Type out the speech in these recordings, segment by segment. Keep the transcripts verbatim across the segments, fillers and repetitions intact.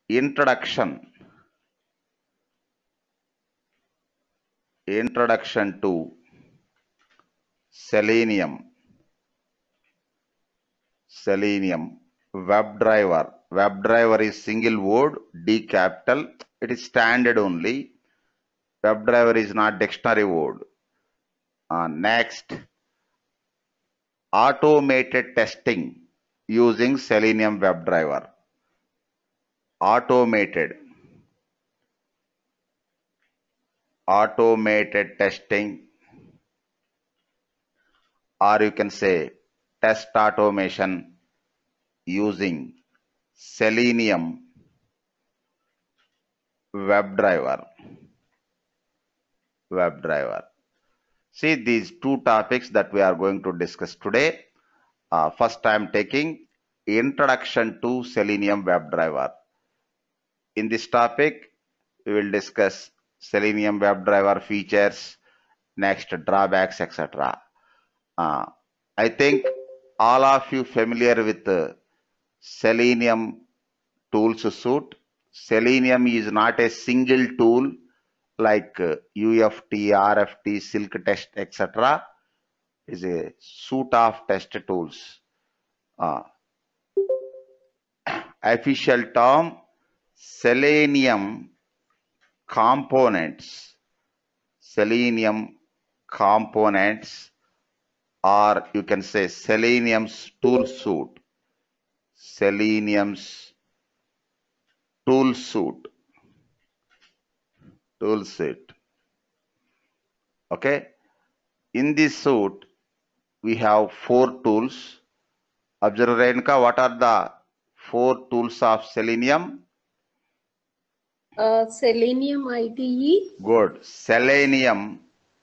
Introduction. Introduction to Selenium. Selenium. WebDriver. WebDriver is single word, D capital. It is standard only. WebDriver is not dictionary word. Uh, next, automated testing using Selenium WebDriver. Automated. Automated testing, or you can say test automation using Selenium WebDriver. WebDriver. See these two topics that we are going to discuss today. Uh, first, I am taking Introduction to Selenium WebDriver. In this topic, we will discuss Selenium WebDriver features, next drawbacks, et cetera. Uh, I think all of you familiar with uh, Selenium tools suite. Selenium is not a single tool like uh, U F T, R F T, Silk Test, et cetera. Is a suite of test tools. Uh, official term, Selenium components. Selenium components, or you can say Selenium's tool suite. Selenium's tool suite. Tool suite. Okay. In this suite, we have four tools. Observe, Renka, what are the four tools of Selenium? Uh, Selenium I D E. Good. Selenium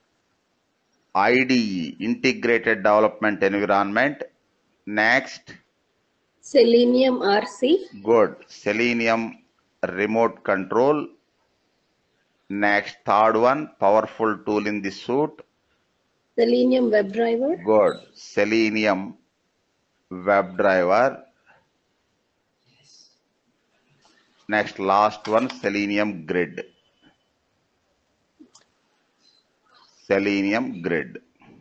I D E, Integrated Development Environment. Next. Selenium R C. Good. Selenium Remote Control. Next, third one, powerful tool in the suite. Selenium WebDriver. Good. Selenium WebDriver. Next, last one, Selenium Grid. Selenium Grid.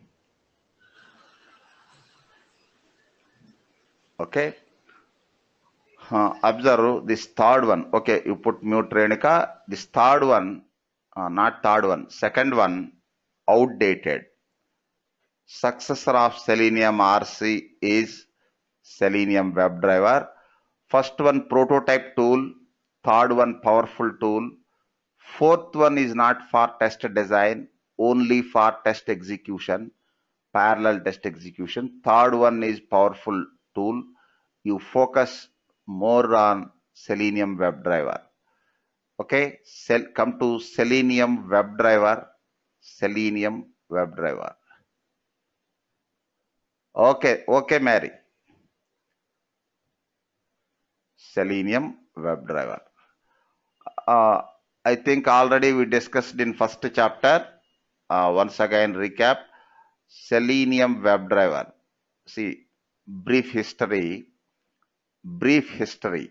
Okay. Uh, observe this third one. Okay, you put mute, Renika. This third one, uh, not third one, second one, outdated. Successor of Selenium R C is Selenium WebDriver. First one, prototype tool. Third one, powerful tool. Fourth one is not for test design, only for test execution, parallel test execution. Third one is powerful tool. You focus more on Selenium WebDriver. Okay, Sel come to Selenium WebDriver. Selenium WebDriver. Okay, okay, Mary. Selenium WebDriver. Uh, I think already we discussed in first chapter. Uh, once again, recap. Selenium WebDriver. See, brief history. Brief history.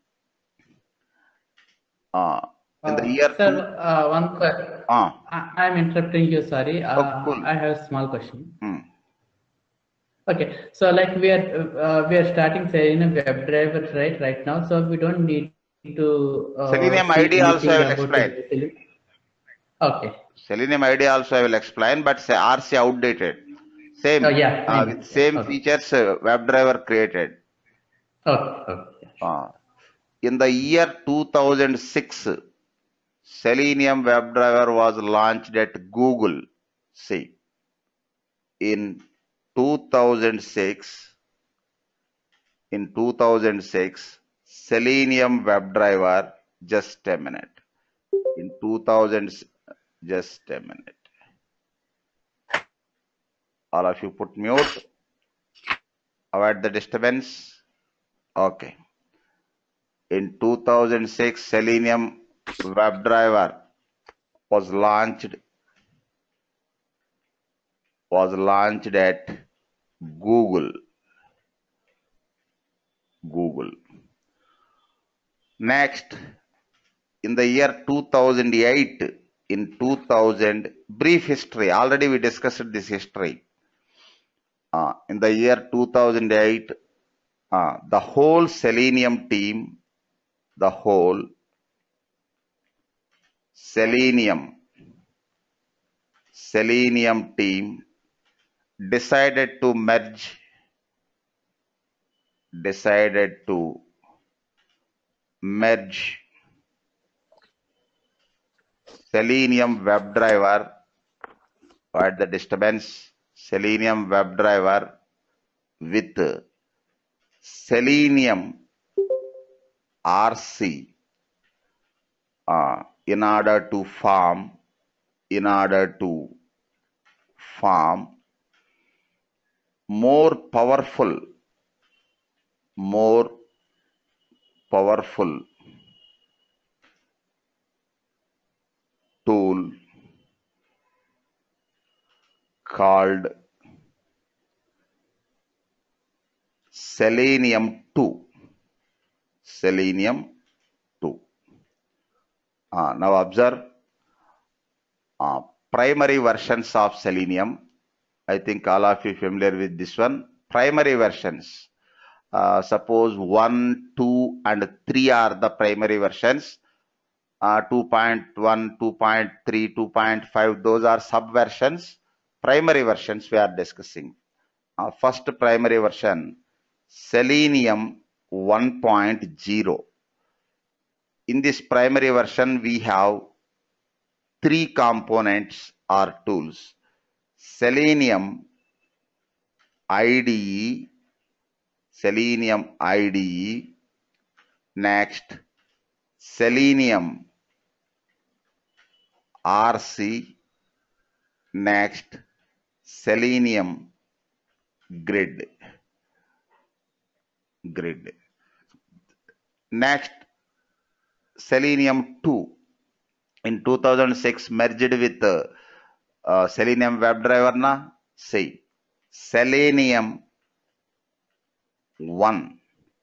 Uh, in the Uh, year sir, two. uh, one question. Uh, I am interrupting you. Sorry. Uh, oh, cool. I have a small question. Hmm. Okay, so like we are uh, we are starting Selenium WebDriver right right now, so we don't need to uh, Selenium see I D also I anything will about explain. it. Okay. Selenium I D also I will explain, but say R C outdated. Same. Oh yeah. Uh, with same okay. features, uh, WebDriver created. Okay. Okay. Uh, in the year two thousand six, Selenium WebDriver was launched at Google. See, in two thousand six, in two thousand six, Selenium WebDriver, just a minute. In two thousand, just a minute. All of you put mute. Avoid the disturbance. Okay. In two thousand six, Selenium WebDriver was launched was launched at Google. Google. Next, in the year two thousand eight, in two thousand, brief history, already we discussed this history. Uh, in the year two thousand eight, uh, the whole Selenium team, the whole Selenium, Selenium team decided to merge, decided to merge Selenium WebDriver at the disturbance, Selenium WebDriver with Selenium R C uh, in order to form, in order to form more powerful, more powerful tool called Selenium two. Selenium two. Uh, now observe uh, primary versions of Selenium. I think all of you familiar with this one. Primary versions. Uh, suppose one, two, and three are the primary versions. Uh, two point one, two point three, two point five, those are subversions. Primary versions we are discussing. Uh, first primary version, Selenium one point zero. In this primary version, we have three components or tools. Selenium I D E, Selenium I D E, next Selenium R C, next Selenium Grid. Grid. Next, Selenium two in two thousand six merged with uh, uh, Selenium WebDriver na say Selenium one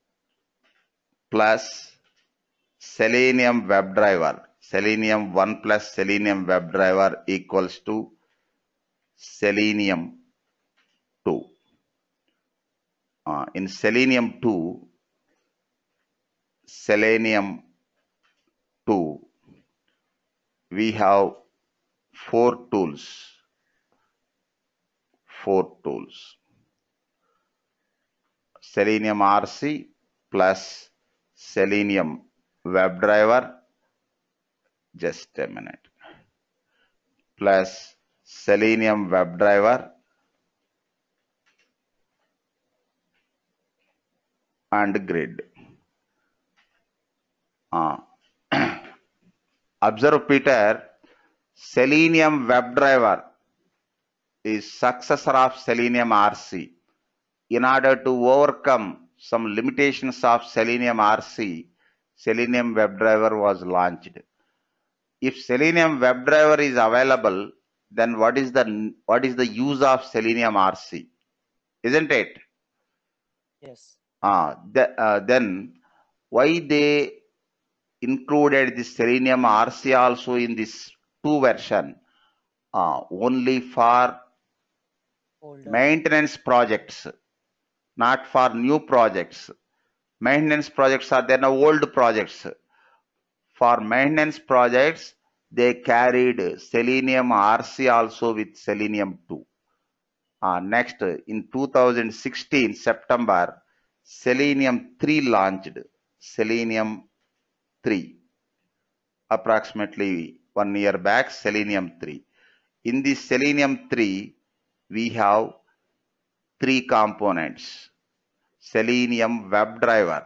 plus Selenium WebDriver. Selenium one plus Selenium WebDriver equals to Selenium two. Uh, in Selenium two, Selenium two, we have four tools. Four tools. Selenium R C plus Selenium WebDriver, just a minute, plus Selenium WebDriver and Grid. Uh, observe, Peter, Selenium WebDriver is successor of Selenium R C. In order to overcome some limitations of Selenium R C, Selenium WebDriver was launched. If Selenium WebDriver is available, then what is the what is the use of Selenium R C? Isn't it? Yes. Uh, the, uh, then why they included the Selenium R C also in this two version? Uh, only for Older. maintenance projects, not for new projects. Maintenance projects are then old projects. For maintenance projects, they carried Selenium R C also with Selenium two. Uh, next, in two thousand sixteen, September, Selenium three launched. Selenium three. Approximately one year back, Selenium three. In this Selenium three, we have three components. Selenium WebDriver.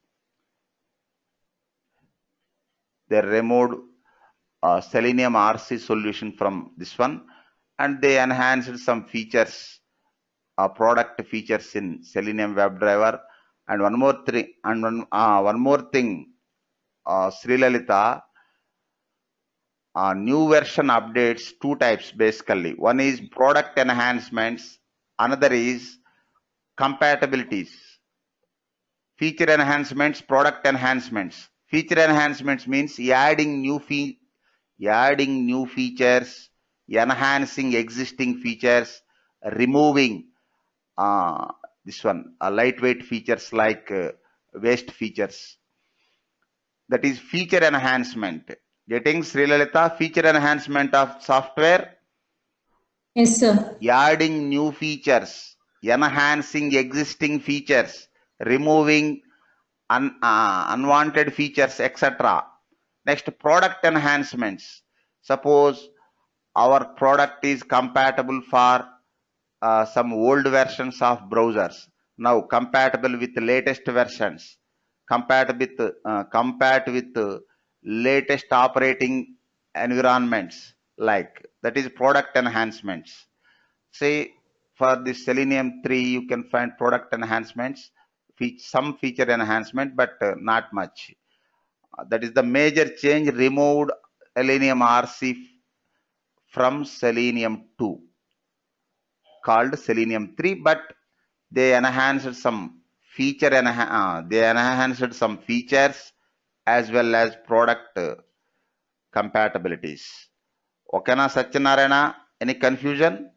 They removed uh, Selenium R C solution from this one, and they enhanced some features, uh, product features in Selenium WebDriver. And one more thing, and one, uh, one more thing, uh, Sri Lalita, uh, new version updates two types basically. One is product enhancements, another is compatibilities. Feature enhancements, product enhancements. Feature enhancements means adding new fee, adding new features, enhancing existing features, removing uh, this one, uh, lightweight features like uh, waste features. That is feature enhancement. Getting Sri Lalita, feature enhancement of software? Yes, sir. Adding new features, enhancing existing features, removing un, uh, unwanted features, et cetera. Next, product enhancements. Suppose our product is compatible for uh, some old versions of browsers. Now compatible with the latest versions. Compatible with uh, compatible with the latest operating environments. Like that is product enhancements. Say for the Selenium three, you can find product enhancements, some feature enhancement, but uh, not much. Uh, that is the major change, removed Selenium R C from Selenium two, called Selenium three, but they enhanced some feature, enha uh, they enhanced some features as well as product uh, compatibilities. Okay, na Satyanarayana? Any confusion?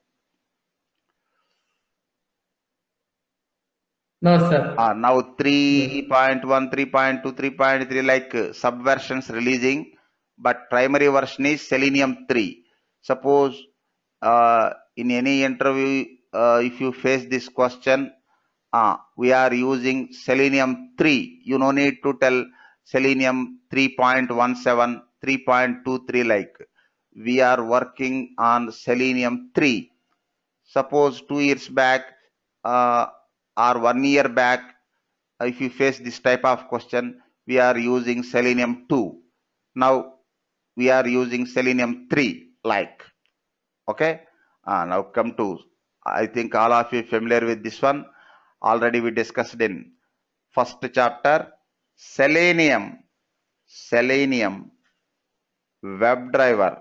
No, sir. Uh, now three point one, three point two, three point three like uh, subversions releasing, but primary version is Selenium three. Suppose uh, in any interview, uh, if you face this question, uh, we are using Selenium three. You no need to tell Selenium three point one seven, three point two three like. We are working on Selenium three. Suppose two years back uh, or one year back, if you face this type of question, we are using Selenium two. Now we are using Selenium three like. Okay. Uh, now come to, I think all of you familiar with this one. Already we discussed in first chapter. Selenium, Selenium WebDriver,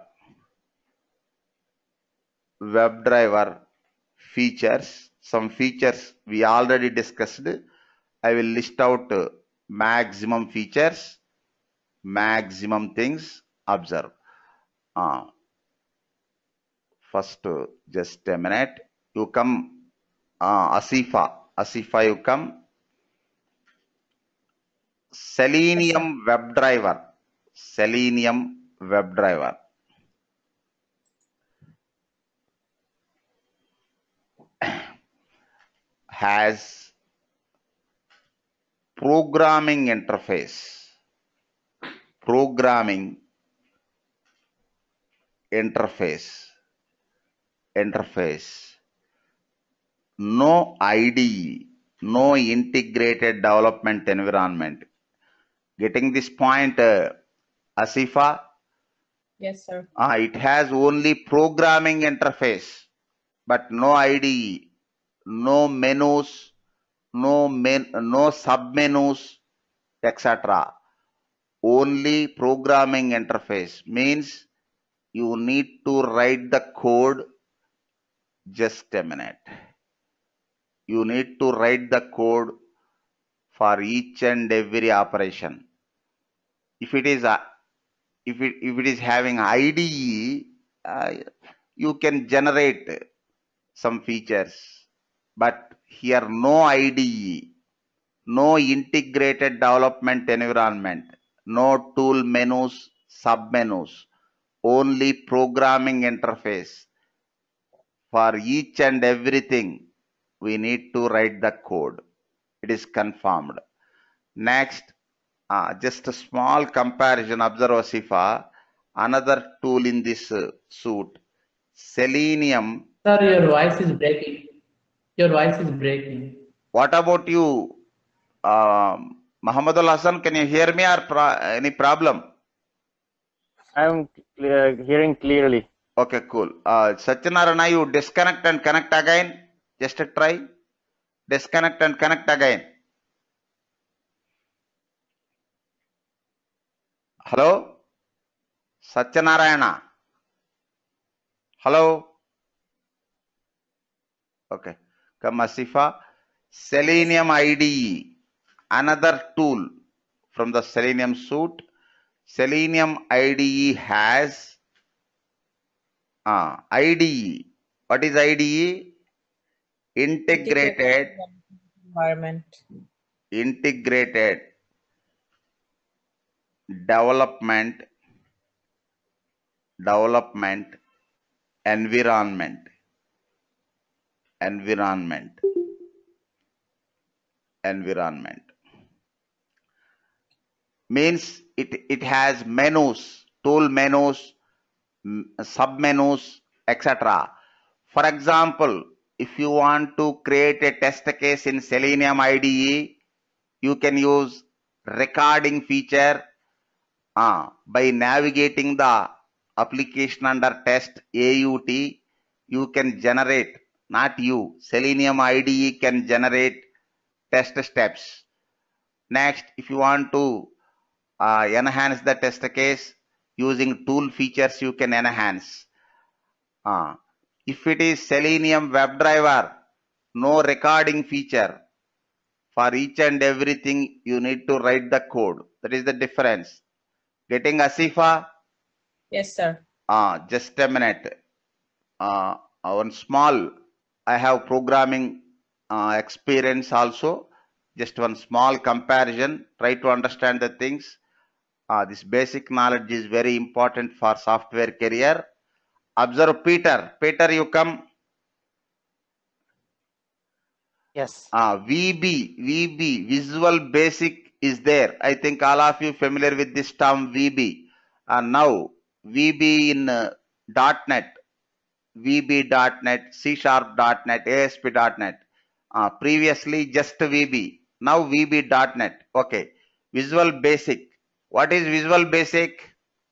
WebDriver features. Some features we already discussed. I will list out uh, maximum features, maximum things. Observe. Uh, first, uh, just a minute. You come, uh, Asifa. Asifa, you come. Selenium WebDriver. Selenium WebDriver has programming interface. Programming interface. Interface. No I D E. No integrated development environment. Getting this point, uh, Asifa? Yes, sir. Uh, it has only programming interface, but no I D E, no menus, no men, no submenus, et cetera. Only programming interface means you need to write the code. Just a minute. You need to write the code for each and every operation. If it is a, if it if it is having I D E, uh, you can generate some features, but here no I D E, no integrated development environment, no tool menus, submenus, only programming interface. For each and everything, we need to write the code. It is confirmed. Next, uh, just a small comparison. Observe, Asifa, another tool in this uh, suite, Selenium. Sir, your voice is breaking. Your voice is breaking. What about you, um, Muhammadul Hassan? Can you hear me or pro any problem? I'm uh, hearing clearly. Okay, cool. Uh, Satyanarayana, you disconnect and connect again. Just try. Disconnect and connect again. Hello? Satyanarayana. Hello? Okay. Come, Asifa. Selenium I D E. Another tool from the Selenium suite. Selenium I D E has uh, I D E. What is I D E? Integrated, environment. integrated development, development environment, environment, environment. Means it, it has menus, tool menus, submenus, et cetera. For example, if you want to create a test case in Selenium I D E, you can use recording feature uh, by navigating the application under test A U T. You can generate, not you, Selenium I D E can generate test steps. Next, if you want to uh, enhance the test case using tool features, you can enhance. Uh, if it is Selenium WebDriver, no recording feature. For each and everything, you need to write the code. That is the difference. Getting Asifa? Yes, sir. Uh, just a minute. Uh, one small, I have programming uh, experience also. Just one small comparison. Try to understand the things. Uh, this basic knowledge is very important for software career. Observe Peter. Peter, you come. Yes. Uh, V B, V B, Visual Basic is there. I think all of you familiar with this term V B. And now V B in uh, .NET, V B dot net, C Sharp dot net, A S P dot net. Uh, previously just V B. Now V B dot net. Okay. Visual Basic. What is Visual Basic?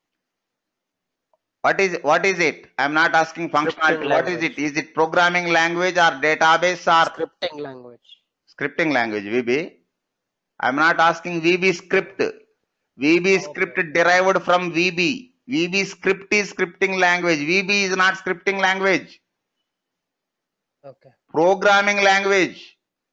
What is what is it? I'm not asking functionality. Scripting What is language. it? Is it programming language or database or Scripting language. scripting language? V B. I'm not asking V B script. V B Okay. script derived from V B. V B script is scripting language. V B is not scripting language. Okay. Programming language.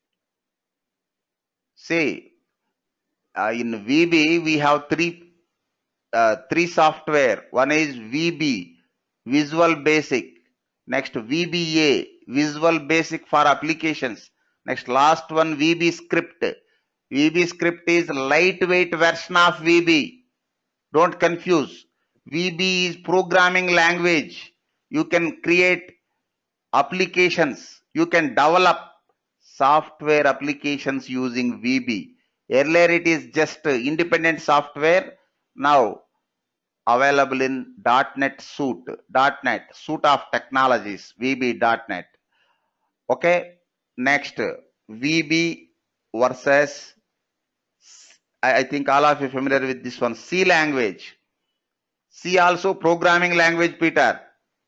See, uh, in V B we have three uh, three software. One is V B, Visual Basic. Next V B A, Visual Basic for applications. Next last one V B script. V B script is lightweight version of V B. Don't confuse. V B is programming language. You can create applications. You can develop software applications using V B. Earlier it is just independent software. Now available in .NET suite, .NET suite of technologies, V B dot net. Okay. Next, V B versus, I, I think all of you familiar with this one, C language. C also programming language, Peter.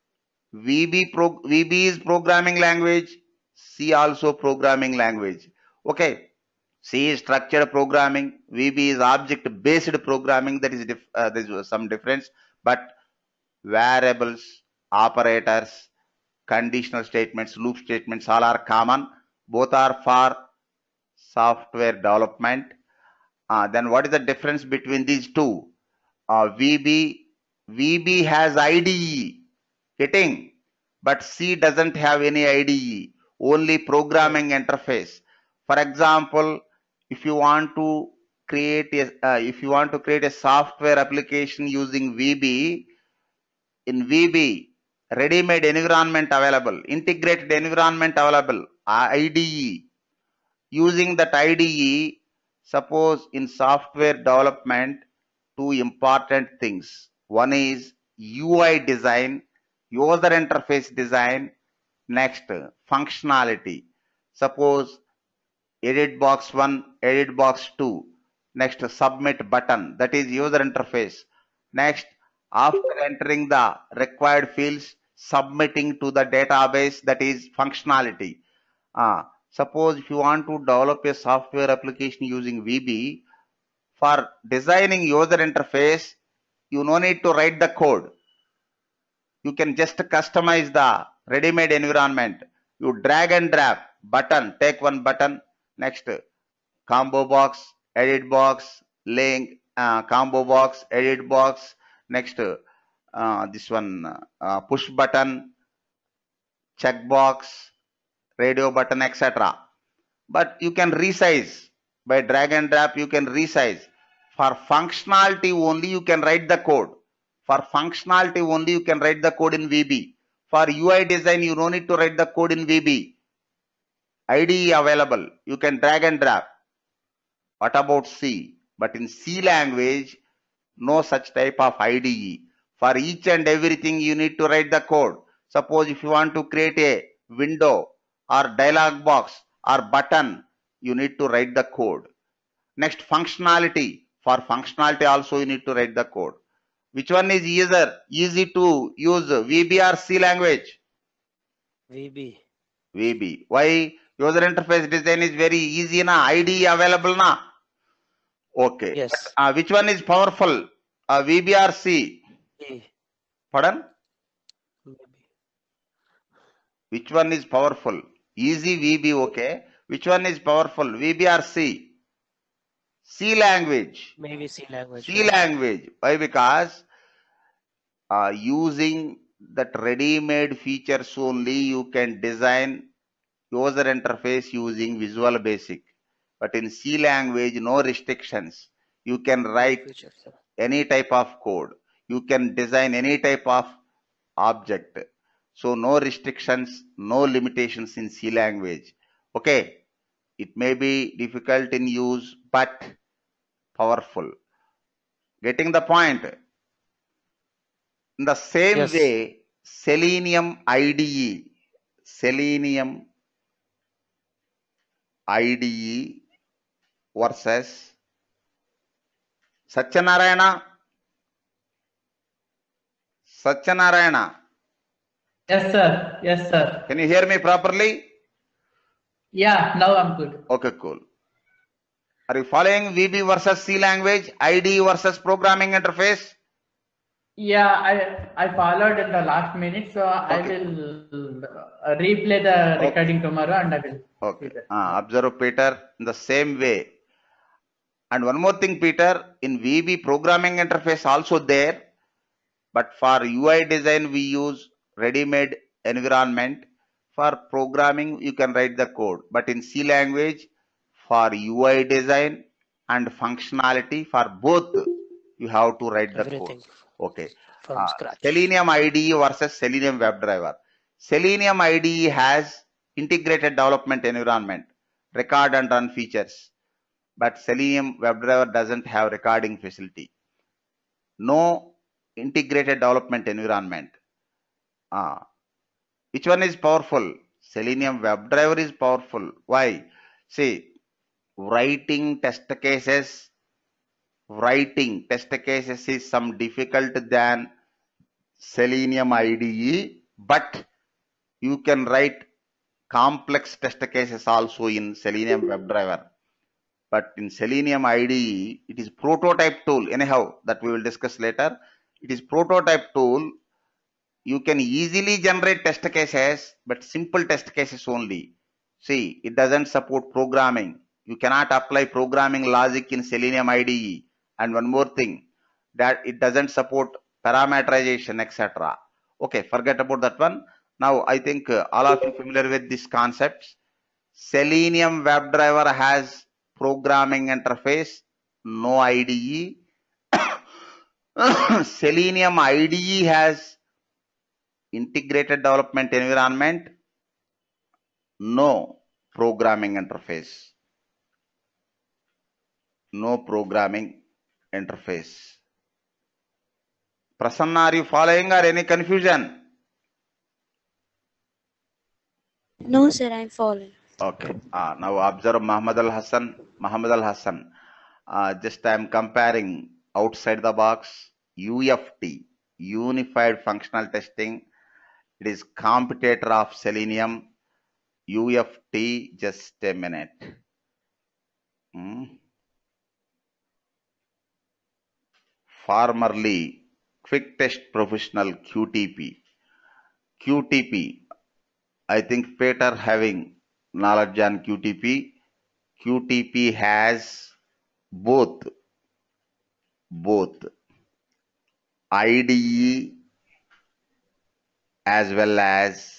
V B, pro, V B is programming language. C also programming language. Okay. C is structured programming. V B is object-based programming. That is dif uh, there is some difference. But variables, operators, conditional statements, loop statements, all are common. Both are for software development. Uh, then what is the difference between these two? Uh, V B, V B has I D E, getting, but C doesn't have any I D E, only programming interface. For example, if you want to create a, uh, if you want to create a software application using V B, in V B, ready-made environment available, integrated environment available, I D E. Using that I D E, suppose in software development, two important things. One is U I design, user interface design. Next, functionality. Suppose edit box one, edit box two. Next, submit button, that is user interface. Next, after entering the required fields, submitting to the database, that is functionality. Uh, suppose if you want to develop a software application using V B, for designing user interface, you no need to write the code. You can just customize the ready-made environment. You drag and drop button, take one button, next combo box, edit box, link, uh, combo box, edit box, next uh, this one, uh, push button, checkbox, radio button, et cetera. But you can resize by drag and drop. You can resize. For functionality only, you can write the code. For functionality only, you can write the code in V B. For U I design, you don't need to write the code in V B. I D E available. You can drag and drop. What about C? But in C language, no such type of I D E. For each and everything, you need to write the code. Suppose if you want to create a window or dialog box or button, you need to write the code. Next, functionality. For functionality also, you need to write the code. Which one is easier? Easy to use, V B or C language? V B. V B. Why? User interface design is very easy na. I D E available na. Okay. Yes. Uh, which one is powerful? Uh, V B or C? E. Pardon? V B. Which one is powerful? Easy V B, okay. Which one is powerful? V B or C? C language. Maybe C language. C right? language. Why? Because uh, using that ready-made features only, you can design user interface using Visual Basic. But in C language, no restrictions. You can write Features, yeah. any type of code. You can design any type of object. So no restrictions, no limitations in C language. Okay. It may be difficult in use, but powerful. Getting the point? In the same Yes. way, Selenium I D E, Selenium I D E versus Satyanarayana. Satyanarayana. Yes, sir. Yes, sir. Can you hear me properly? Yeah, now I'm good. Okay, cool. Are you following V B versus C language, I D E versus programming interface? Yeah, I I followed in the last minute, so I Okay. will uh, replay the Okay. recording tomorrow, and I will. Okay. see that. Uh, observe, Peter, in the same way. And one more thing, Peter, in V B programming interface also there, but for U I design we use ready-made environment. For programming you can write the code, but in C language for U I design and functionality, for both you have to write the Everything code. Okay. from Uh, scratch. Selenium I D E versus Selenium WebDriver. Selenium I D E has integrated development environment, record and run features, but Selenium WebDriver doesn't have recording facility. No integrated development environment. Uh, which one is powerful? Selenium WebDriver is powerful. Why? See, writing test cases, writing test cases is some difficult than Selenium I D E, but you can write complex test cases also in Selenium WebDriver. But in Selenium I D E, it is prototype tool. Anyhow, that we will discuss later. It is prototype tool. You can easily generate test cases, but simple test cases only. See, it doesn't support programming. You cannot apply programming logic in Selenium I D E. And one more thing, that it doesn't support parameterization, et cetera. Okay, forget about that one. Now, I think uh, all of you familiar with these concepts. Selenium WebDriver has programming interface, no I D E. Selenium I D E has integrated development environment, no programming interface. No programming interface. Prasanna, are you following or any confusion? No, sir, I'm following. Okay. Uh, now observe Muhammad Al Hassan. Muhammad Al Hassan. Uh, just I am comparing outside the box. U F T, Unified Functional Testing. It is competitor of Selenium. U F T, just a minute. Hmm. Formerly Quick Test Professional Q T P. Q T P. I think Peter having knowledge on Q T P. Q T P has both both I D E as well as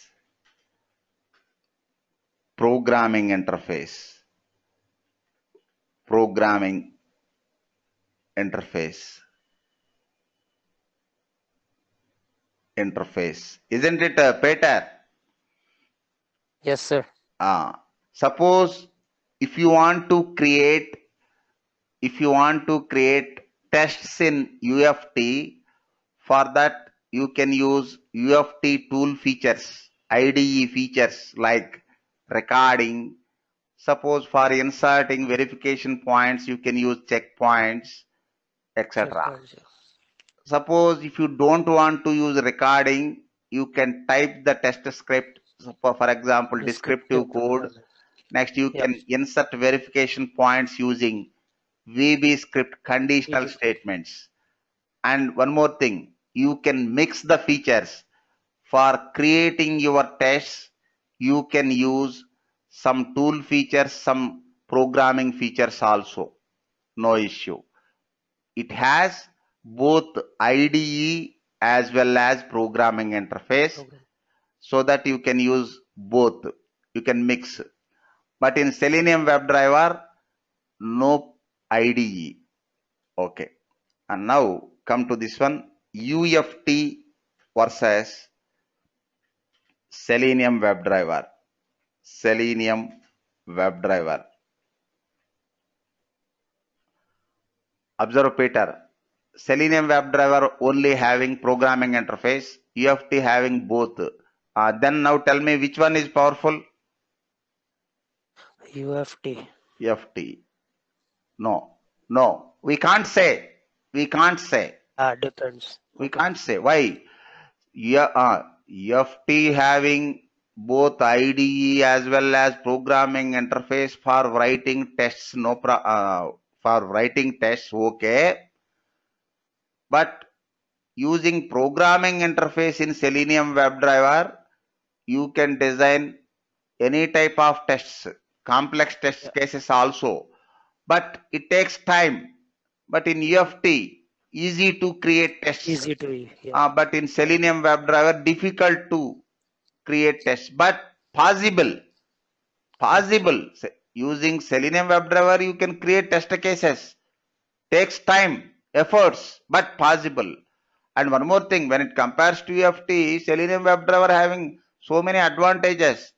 programming interface. Programming interface. Interface. Isn't it, uh, Peter? Yes, sir. Uh, suppose if you want to create, if you want to create tests in U F T, for that you can use U F T tool features, I D E features like recording. Suppose for inserting verification points, you can use checkpoints, et cetera. Checkpoints, yeah. Suppose if you don't want to use recording, you can type the test script, for, for example, descriptive Descriptive code. code. Next, you Yeah. can insert verification points using V B script conditional V B. statements. And one more thing, you can mix the features. For creating your tests, you can use some tool features, some programming features also. No issue. It has both I D E as well as programming interface, Program. so that you can use both. You can mix. But in Selenium WebDriver, no I D E. Okay. And now come to this one, U F T versus Selenium WebDriver. Selenium WebDriver. Observe, Peter. Selenium WebDriver only having programming interface, U F T having both. Uh, then now tell me which one is powerful? U F T. U F T. No, no, we can't say. We can't say. Ah, depends. We Okay. can't say. Why? Yeah, uh, U F T having both I D E as well as programming interface for writing tests. No, pro, uh, for writing tests, okay. But using programming interface in Selenium WebDriver, you can design any type of tests, complex test Yeah. cases also. But it takes time. But in U F T, easy to create tests. Easy to use. Yeah. Uh, but in Selenium WebDriver, difficult to create tests, but possible. Possible. Se- Using Selenium WebDriver, you can create test cases. Takes time, efforts, but possible. And one more thing, when it compares to U F T, Selenium WebDriver having so many advantages.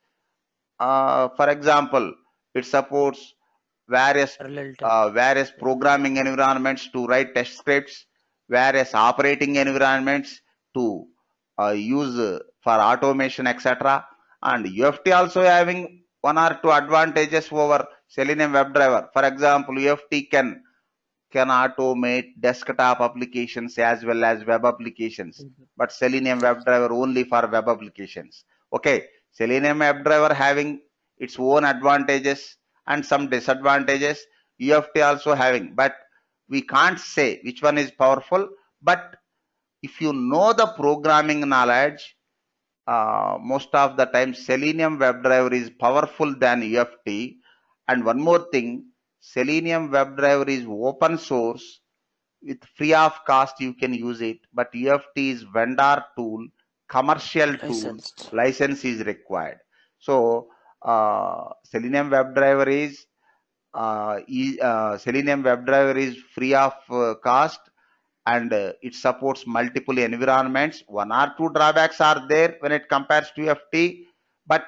Uh, for example, it supports various Parallel test. uh, various programming environments to write test scripts, various operating environments to uh, use uh, for automation, et cetera. And U F T also having one or two advantages over Selenium WebDriver. For example, U F T can can automate desktop applications as well as web applications, Mhm. but Selenium WebDriver only for web applications. Okay, Selenium WebDriver having its own advantages and some disadvantages, U F T also having, but we can't say which one is powerful. But if you know the programming knowledge, uh, most of the time Selenium WebDriver is powerful than U F T. And one more thing, Selenium WebDriver is open source. With free of cost you can use it, but U F T is vendor tool, commercial tool, Licensed. license is required. So uh, Selenium WebDriver is uh, e- uh, Selenium WebDriver is free of uh, cost, and uh, it supports multiple environments. One or two drawbacks are there when it compares to U F T, but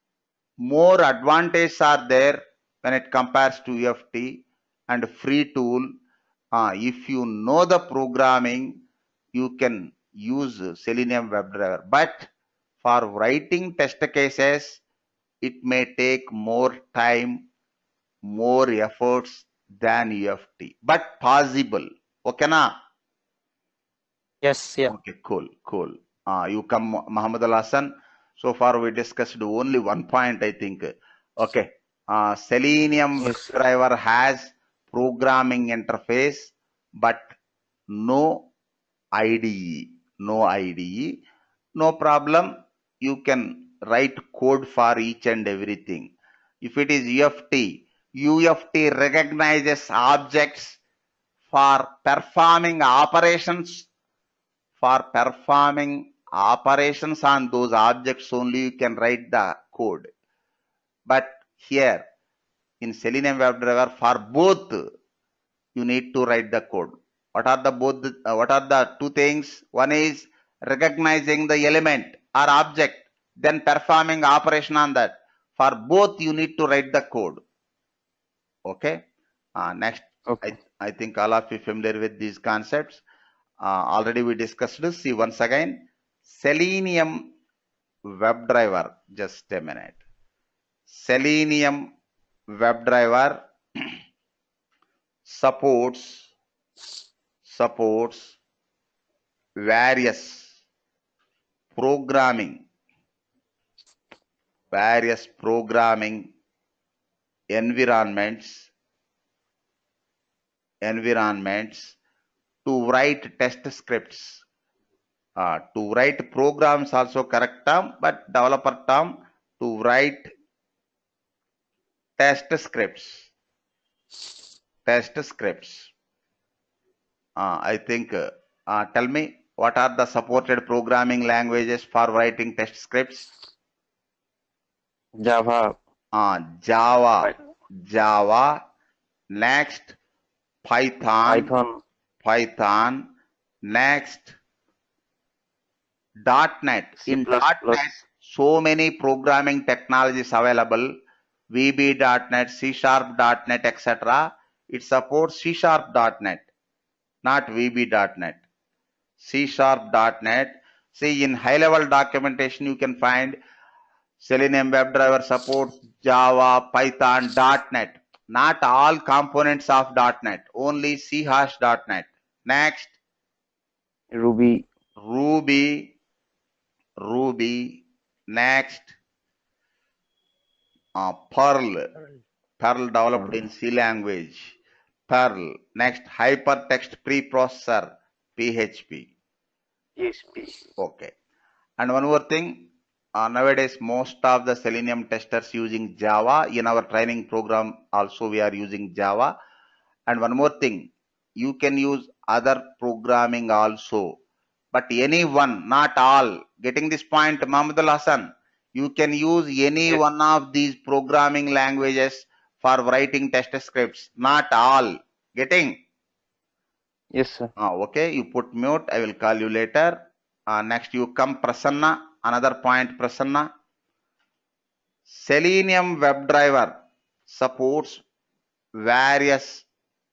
more advantages are there when it compares to U F T. And free tool. Uh, if you know the programming, you can use Selenium WebDriver. But for writing test cases, it may take more time, more efforts than U F T. But possible. Okay, na? Yes. Yeah. Okay, cool, cool. Uh, you come, Muhammad Al Hassan. So far, we discussed only one point, I think. Okay. Uh, Selenium Yes, sir. WebDriver has programming interface, but no I D E. No I D E. No problem. You can write code for each and everything. If it is U F T, U F T recognizes objects for performing operations, for performing operations on those objects only you can write the code. But here in Selenium WebDriver, for both you need to write the code. What are the both? Uh, what are the two things? One is recognizing the element or object, then performing operation on that. For both you need to write the code. Okay. Uh, next, Okay. I, I think all of you familiar with these concepts. Uh, already we discussed this. See once again, Selenium WebDriver. Just a minute. Selenium WebDriver supports supports various programming various programming environments environments to write test scripts. Uh, to write programs also correct term, but developer term, to write test scripts. Test scripts. Uh, I think, uh, uh, tell me, what are the supported programming languages for writing test scripts? Java. Uh, Java. Java. Next, Python. Python. Python. Next, .NET. In .NET, so many programming technologies available. V B dot net, C Sharp dot net, et cetera. It supports C Sharp dot net, not V B dot net. C Sharp dot net. See, in high-level documentation, you can find Selenium WebDriver supports Java, Python, .NET. Not all components of .NET, only C hash dot net. Next, Ruby. Ruby, Ruby. Next, uh, Perl. Perl developed in C language. Perl. Next, Hypertext Preprocessor, P H P. P H P. Okay. And one more thing, uh, nowadays most of the Selenium testers using Java. In our training program also we are using Java. And one more thing, you can use other programming also. But any one, not all. Getting this point, Mahmudul Hassan? You can use any Yes. one of these programming languages for writing test scripts, not all. Getting? Yes, sir. Ah, okay, you put mute. I will call you later. Uh, next, you come Prasanna. Another point, Prasanna. Selenium WebDriver supports various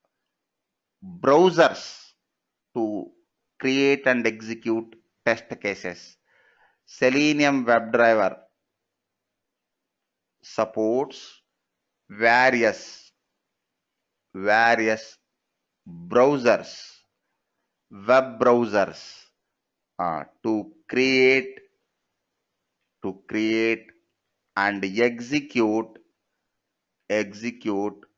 browsers to create and execute test cases. Selenium WebDriver supports various various browsers, web browsers, uh, to create to create and execute execute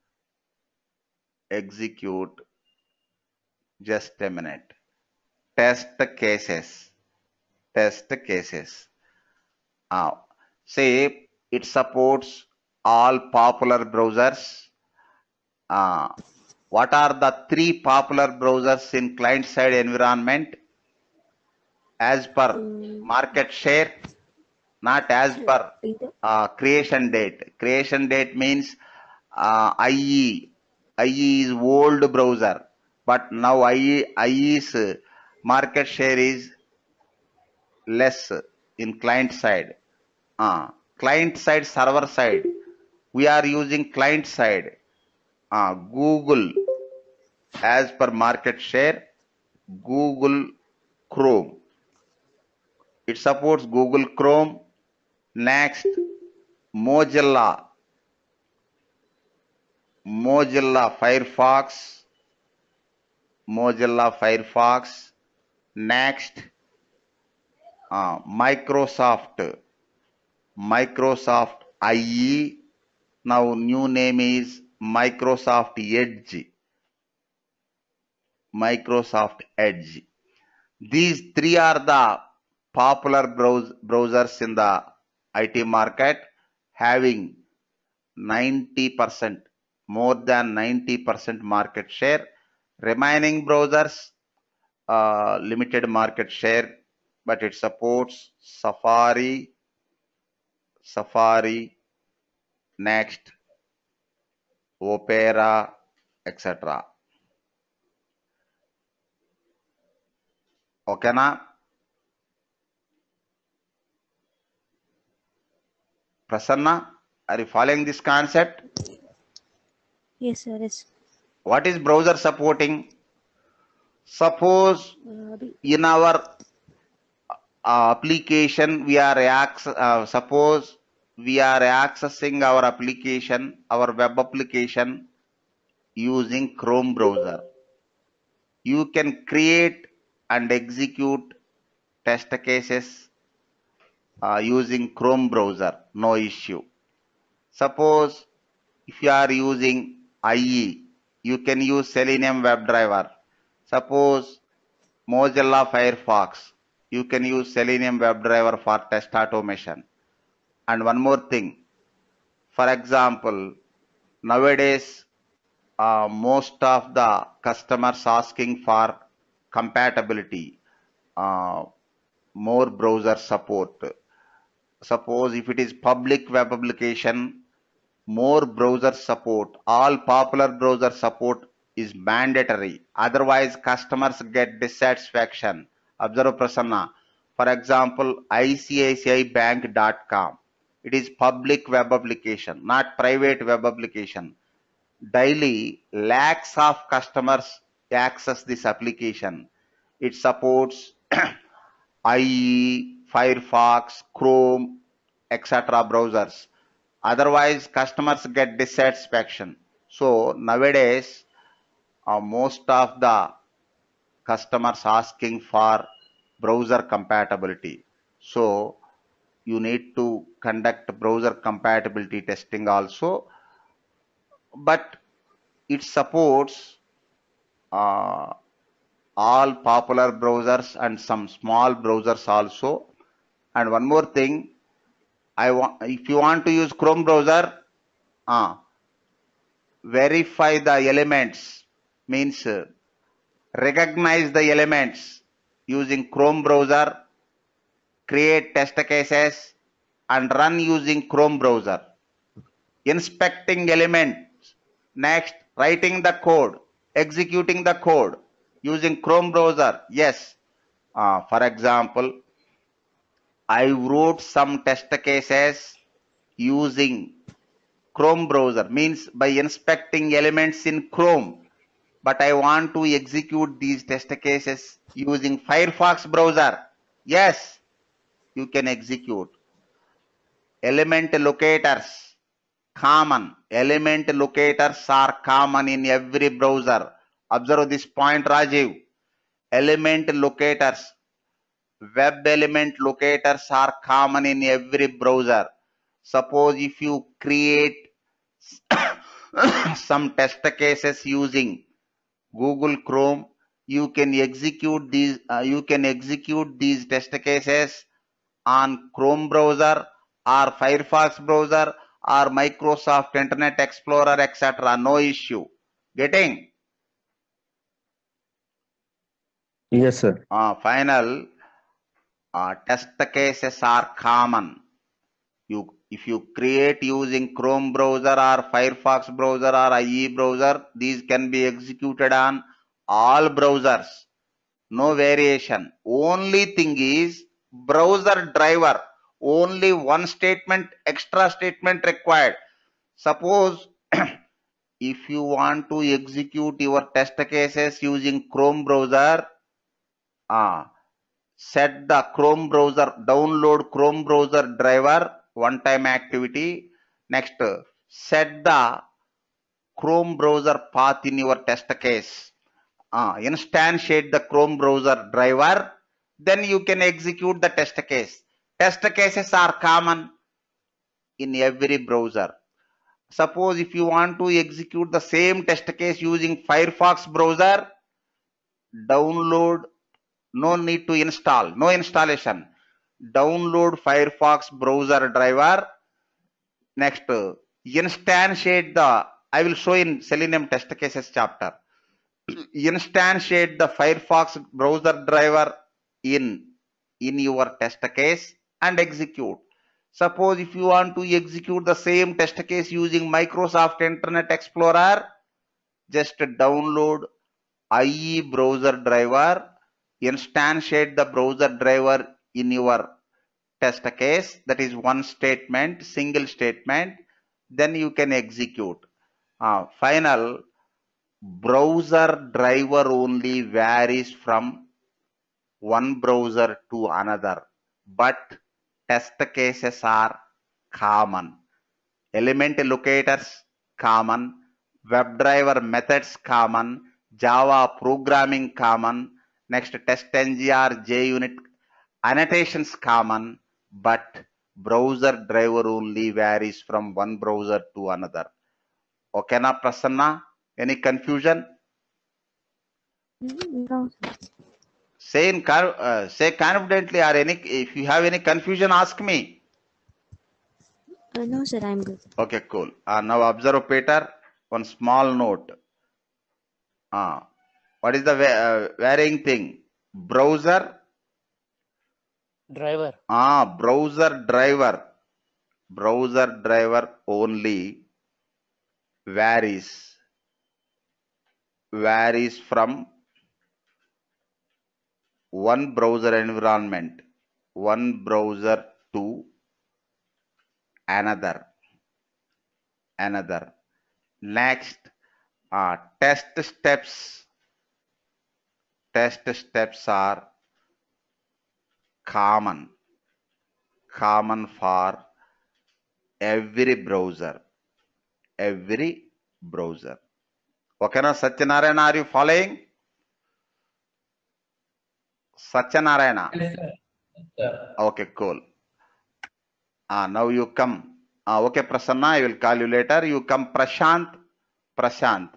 execute just a minute test cases test cases. Uh, say it supports all popular browsers. Uh, what are the three popular browsers in client-side environment as per market share, not as per uh, creation date? Creation date means uh, I E. I E is old browser, but now I E, I E's market share is less in client side. Uh, client side, server side. We are using client side. Uh, Google, as per market share, Google Chrome. It supports Google Chrome. Next, Mozilla. Mozilla Firefox. Mozilla Firefox. Next, uh, Microsoft. Microsoft I E. Now new name is Microsoft Edge. Microsoft Edge. These three are the popular browse, browsers in the I T market, having ninety percent, more than ninety percent market share. Remaining browsers, uh, limited market share, but it supports Safari, Safari, Next, Opera, et cetera. Okay, na? Prasanna, are you following this concept? Yes, sir. Yes. What is browser supporting? Suppose Uh, the- in our uh, application we are acc- uh, suppose we are accessing our application, our web application using Chrome browser. You can create and execute test cases uh, using Chrome browser, no issue. Suppose if you are using I E, you can use Selenium WebDriver. Suppose Mozilla Firefox, you can use Selenium WebDriver for test automation. And one more thing, for example, nowadays uh, most of the customers asking for compatibility, uh, more browser support. Suppose if it is public web application, more browser support, all popular browser support is mandatory. Otherwise, customers get dissatisfaction. Observe, Prasanna. For example, I C I C I bank dot com. It is public web application, not private web application. Daily, lakhs of customers access this application. It supports I E, Firefox, Chrome, et cetera browsers. Otherwise, customers get dissatisfaction. So nowadays, uh, most of the customers asking for browser compatibility. So you need to conduct browser compatibility testing also, but it supports uh, all popular browsers and some small browsers also. And one more thing, I want if you want to use Chrome browser, uh, verify the elements, means uh, recognize the elements using Chrome browser, create test cases and run using Chrome browser. Inspecting elements, next writing the code, executing the code using Chrome browser. Yes, uh, for example, I wrote some test cases using Chrome browser, means by inspecting elements in Chrome, but I want to execute these test cases using Firefox browser. Yes, you can execute. Element locators, common. Element locators are common in every browser. Observe this point, Rajiv. Element locators, web element locators are common in every browser. Suppose if you create some test cases using Google Chrome, you can execute these uh, you can execute these test cases on Chrome browser or Firefox browser or Microsoft Internet Explorer, et cetera. No issue. Getting? Yes, sir. Uh, final uh, test cases are common. You if you create using Chrome browser or Firefox browser or I E browser, these can be executed on all browsers. No variation. Only thing is browser driver. Only one statement, extra statement required. Suppose if you want to execute your test cases using Chrome browser, ah, set the Chrome browser, download Chrome browser driver, one time activity. Next, set the Chrome browser path in your test case. Uh, instantiate the Chrome browser driver, then you can execute the test case. Test cases are common in every browser. Suppose if you want to execute the same test case using Firefox browser, download, no need to install, no installation. Download Firefox browser driver. Next, instantiate the, I will show in Selenium test cases chapter. instantiate the Firefox browser driver in, in your test case and execute. Suppose if you want to execute the same test case using Microsoft Internet Explorer, just download I E browser driver, instantiate the browser driver in your test case. That is one statement, single statement. Then you can execute. Uh, final browser driver only varies from one browser to another, but test cases are common. Element locators common, WebDriver methods common, Java programming common, next TestNgr, JUnit annotations common, but browser driver only varies from one browser to another. Okay na Prasanna? Any confusion? No, sir. Say in uh, say confidently, or any if you have any confusion, ask me. Uh, no, sir, I'm good. Okay, cool. Uh, now observe, Peter, one small note. Uh, what is the uh, varying thing? Browser. Driver. Ah, browser driver. Browser driver only varies varies from one browser environment, one browser to another. Another. Next, uh, test steps. Test steps are common. Common for every browser. Every browser. Okay, now Satyanarayana, are you following? Satyanarayana. Yes, sir. Yes, sir. Okay, cool. Ah, now you come. Ah, okay, Prasanna, I will call you later. You come, Prashant. Prashant.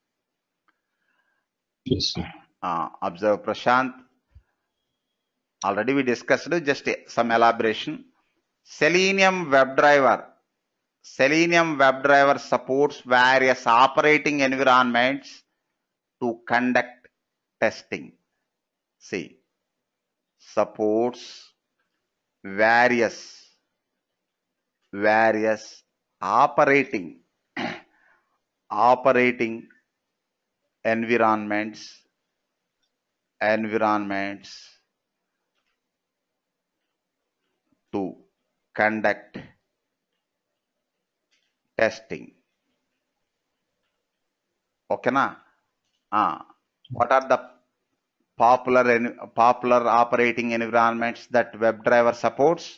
Yes, sir. Uh, observe, Prashant. Already we discussed, just some elaboration. Selenium WebDriver. Selenium WebDriver supports various operating environments to conduct testing. See, supports various, various operating, operating environments, environments to conduct testing. Okay, na? Ah, what are the popular popular operating environments that WebDriver supports?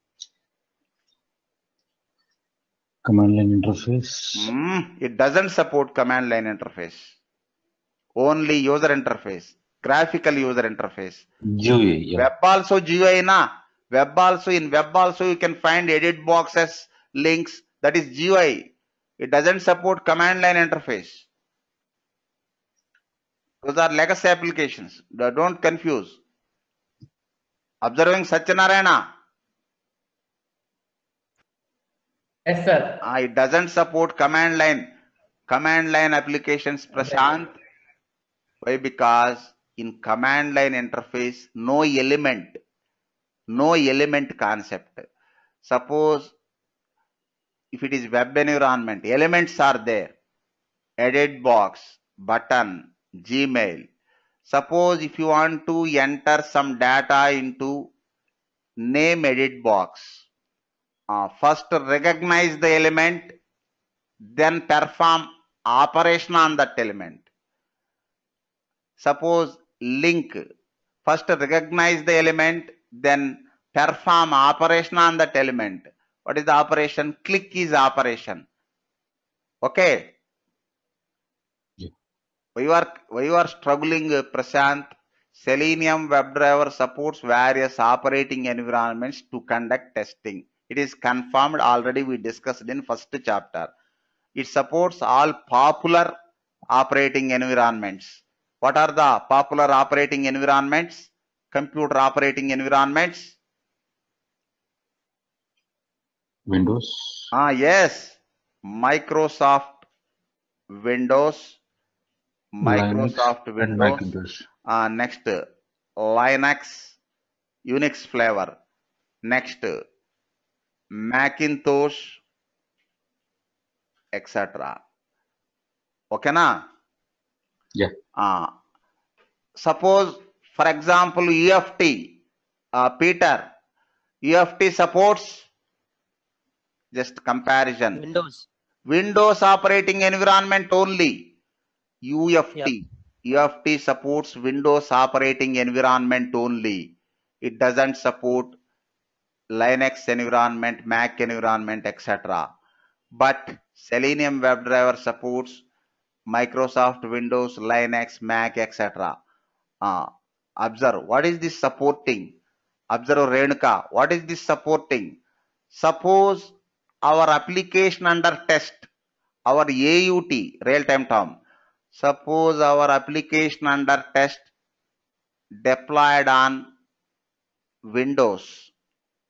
Command line interface. Mm, it doesn't support command line interface. Only user interface, graphical user interface. G U I. Yeah. Web also G U I na. Web also, in web also you can find edit boxes, links. That is G U I. It doesn't support command line interface. Those are legacy applications. Don't confuse. Observing Satyanarayana. Yes, sir. Uh, it doesn't support command line. Command line applications, Prashant. Why? Because in command line interface, no element, no element concept. Suppose if it is web environment, elements are there. Edit box, button, Gmail. Suppose if you want to enter some data into name edit box, uh, first recognize the element, then perform operation on that element. Suppose link, first recognize the element, then perform operation on that element. What is the operation? Click is operation. Okay. Yeah. Why you are, why you are struggling, Prashant? Selenium WebDriver supports various operating environments to conduct testing. It is confirmed, already we discussed in first chapter. It supports all popular operating environments. What are the popular operating environments? Computer operating environments? Windows. Ah, yes. Microsoft Windows, Microsoft Linux and Windows. Macintosh. Uh, next, Linux, Unix flavor. Next, Macintosh, et cetera. Okay, na? Yeah. Uh, suppose, for example, U F T, uh, Peter, U F T supports, just comparison. Windows. Windows operating environment only. U F T. Yep. U F T supports Windows operating environment only. It doesn't support Linux environment, Mac environment, et cetera. But Selenium WebDriver supports Microsoft Windows, Linux, Mac, et cetera. Uh, observe, what is this supporting? Observe, Renuka, what is this supporting? Suppose our application under test, our A U T, real-time term. Suppose our application under test deployed on Windows.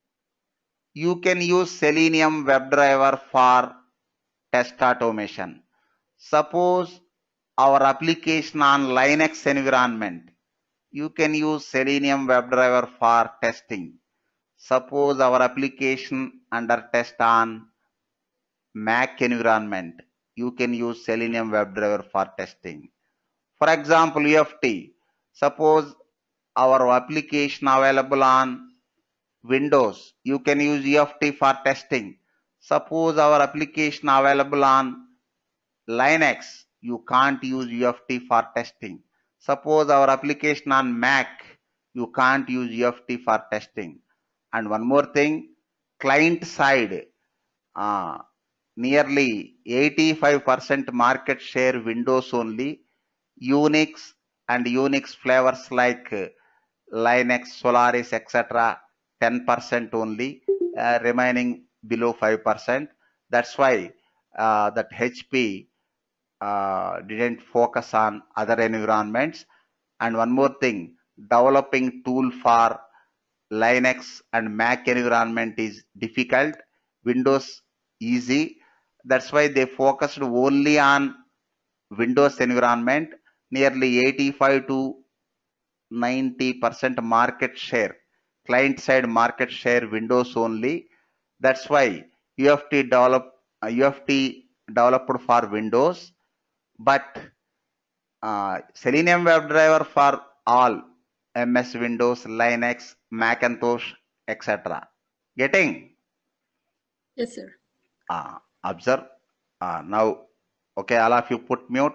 You can use Selenium WebDriver for test automation. Suppose our application on Linux environment, you can use Selenium WebDriver for testing. Suppose our application under test on Mac environment, you can use Selenium WebDriver for testing. For example, U F T, suppose our application available on Windows, you can use U F T for testing. Suppose our application available on Linux, you can't use U F T for testing. Suppose our application on Mac, you can't use U F T for testing. And one more thing, client side, uh, nearly eighty-five percent market share Windows only. Unix and Unix flavors like uh, Linux, Solaris, et cetera, ten percent only, uh, remaining below five percent. That's why uh, that H P uh, didn't focus on other environments. And one more thing, developing tool for Linux and Mac environment is difficult. Windows easy. That's why they focused only on Windows environment. Nearly eighty-five to ninety percent market share, client side market share Windows only. That's why U F T develop uh, U F T developed for Windows, but uh, Selenium WebDriver for all M S Windows, Linux, Macintosh, et cetera. Getting? Yes, sir. Uh, observe. Uh, now, okay, all of you put mute.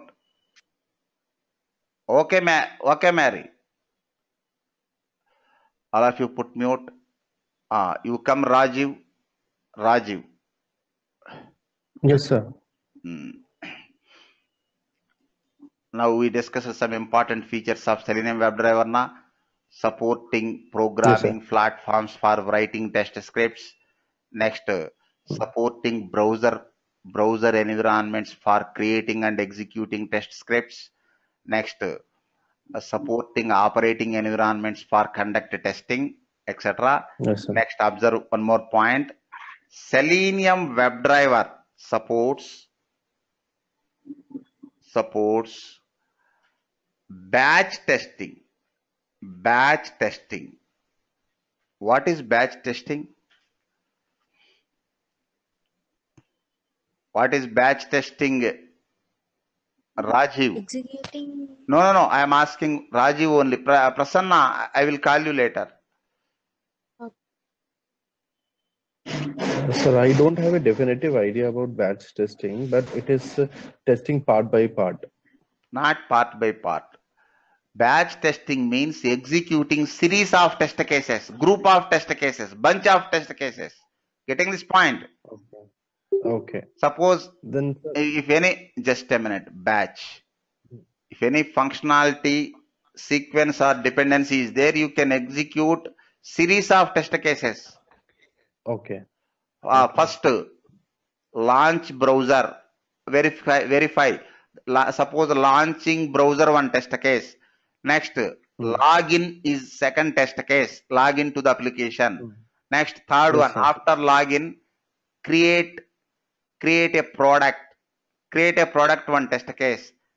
Okay, ma okay, Mary. All of you put mute. Uh, you come, Rajiv. Rajiv. Yes, sir. Hmm. Now we discussed some important features of Selenium WebDriver na, supporting programming Yes, platforms for writing test scripts. Next, uh, supporting browser browser environments for creating and executing test scripts. Next, uh, supporting operating environments for conduct testing, et cetera. yes, sir. Next, observe one more point. Selenium WebDriver supports supports batch testing. Batch testing. What is batch testing? What is batch testing? Rajiv. Executing. No, no, no. I am asking Rajiv only. Pra Prasanna, I will call you later. Sir, I don't have a definitive idea about batch testing, but it is uh, testing part by part. Not part by part. Batch testing means executing series of test cases, group of test cases, bunch of test cases. Getting this point? Okay. Okay. Suppose Then, sir, if any, just a minute, batch. If any functionality, sequence or dependency is there, you can execute series of test cases. okay. Uh, first, launch browser, verify, verify. La, suppose launching browser one test case. Next, Hmm. login is second test case, login to the application. Hmm. Next, third Yes, one, sir. after login, create create a product, create a product one test case.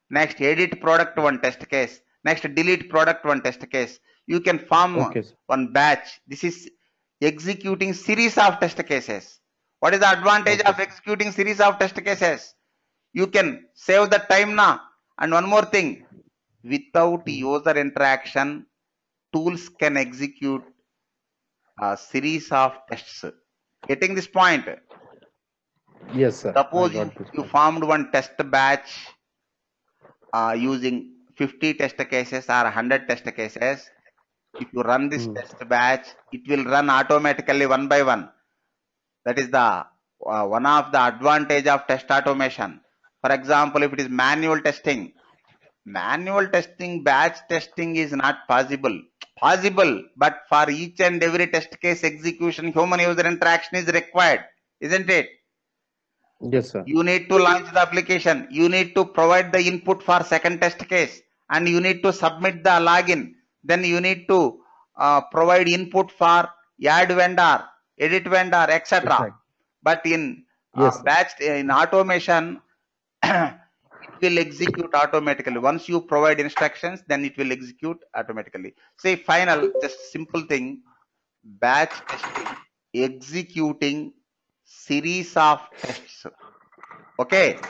next edit product one test case, next delete product one test case. You can form Okay, sir. one batch. This is executing series of test cases. What is the advantage Okay, of sir. executing series of test cases? You can save the time now. And one more thing, without Mhm. user interaction, tools can execute a series of tests. Getting this point? Yes, sir. I Suppose you, got this you point. formed one test batch uh, using fifty test cases or one hundred test cases. If you run this Hmm. test batch, it will run automatically one by one. That is the uh, one of the advantage of test automation. For example, if it is manual testing, manual testing, batch testing is not possible. Possible, but for each and every test case execution, human user interaction is required, isn't it? Yes, sir. You need to launch the application. You need to provide the input for second test case, and you need to submit the login. Then you need to uh, provide input for add vendor, edit vendor, et cetera. Exactly. But in Yes, uh, sir. batch in automation, it will execute automatically. Once you provide instructions, then it will execute automatically. Say final, just simple thing, batch testing, executing series of tests. Okay.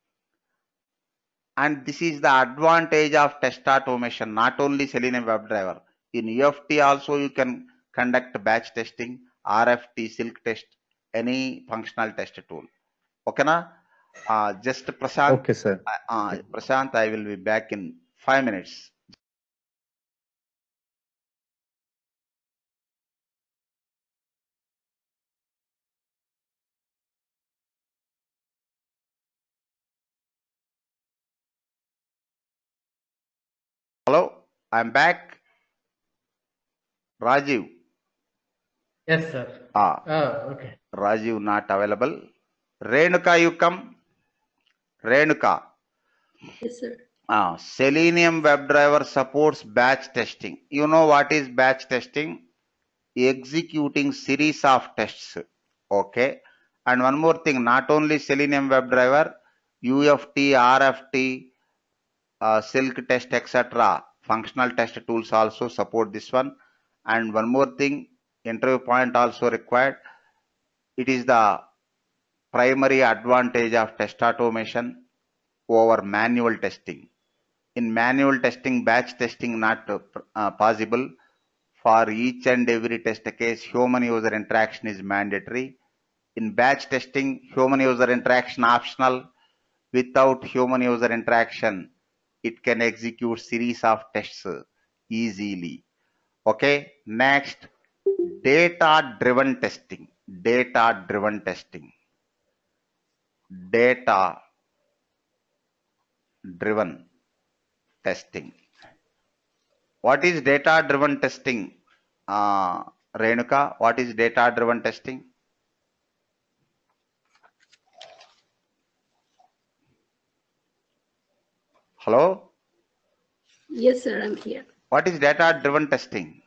And this is the advantage of test automation, not only Selenium WebDriver. In U F T also you can conduct batch testing, R F T, Silk test, any functional test tool. Okay na? Uh, just Prashant, Okay, sir. uh, Prashant, I will be back in five minutes. Hello, I'm back. Rajiv. Yes, sir. Ah, Oh, okay. Rajiv not available. Renuka, you come. Renuka. Yes, sir. Ah, Selenium WebDriver supports batch testing. You know what is batch testing? Executing series of tests. Okay. And one more thing, not only Selenium WebDriver, U F T, R F T, uh, Silk test, et cetera. Functional test tools also support this one. And one more thing, interview point also required. It is the primary advantage of test automation over manual testing. In manual testing, batch testing not uh, possible. For each and every test case, human user interaction is mandatory. In batch testing, human user interaction optional. Without human user interaction, it can execute series of tests easily. Okay, next, data driven testing. Data driven testing. Data driven testing. What is data driven testing? Uh, Renuka, what is data driven testing? Hello? Yes, sir. I'm here. What is data driven testing?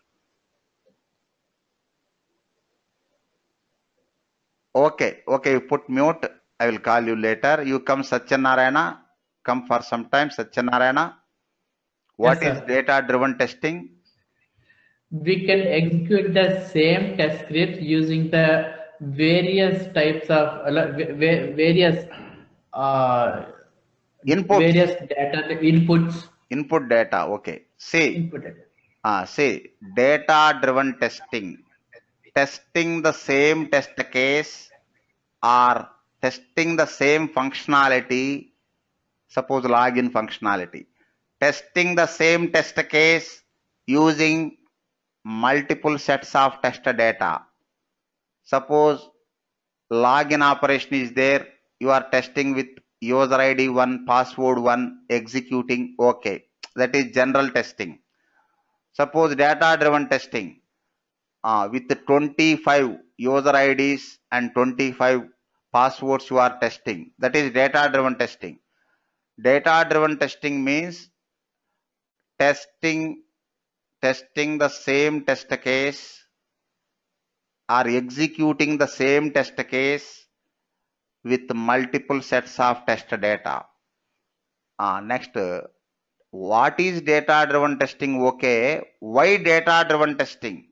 Okay, okay, you put mute. I will call you later. You come Satyanarayana. Come for some time, Satyanarayana. What Yes, is sir. data driven testing? We can execute the same test scripts using the various types of uh, va- va- various uh, Inputs. various data inputs. Input data. Okay. See, Input data. uh, see, data driven testing. Testing the same test case or testing the same functionality. Suppose login functionality. Testing the same test case using multiple sets of test data. Suppose login operation is there, you are testing with user I D one, password one, executing, okay. That is general testing. Suppose data driven testing uh, with twenty-five user I Ds and twenty-five passwords you are testing. That is data driven testing. Data driven testing means testing testing the same test case or executing the same test case with multiple sets of test data. Uh, next, uh, what is data-driven testing? Okay. Why data-driven testing?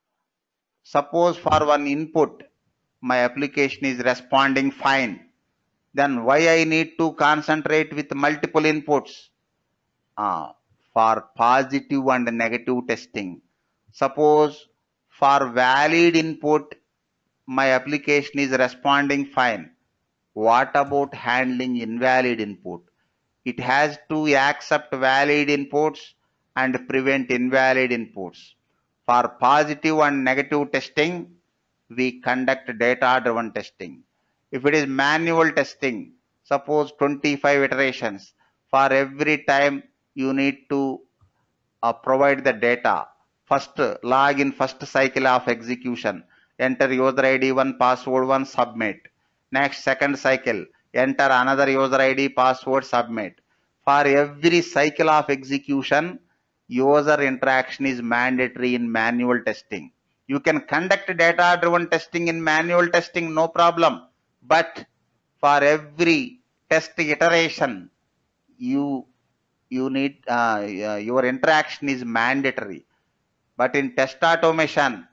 Suppose for one input, my application is responding fine. Then why I need to concentrate with multiple inputs? Uh, for positive and negative testing. Suppose for valid input, my application is responding fine. What about handling invalid input? It has to accept valid inputs and prevent invalid inputs. For positive and negative testing, we conduct data-driven testing. If it is manual testing, suppose twenty-five iterations, for every time you need to uh, provide the data. First, log in first cycle of execution, enter user I D one, password one, submit. Next, second cycle, enter another user I D, password, submit. For every cycle of execution, user interaction is mandatory in manual testing. You can conduct data-driven testing in manual testing, no problem. But for every test iteration, you you need uh, your interaction is mandatory. But in test automation,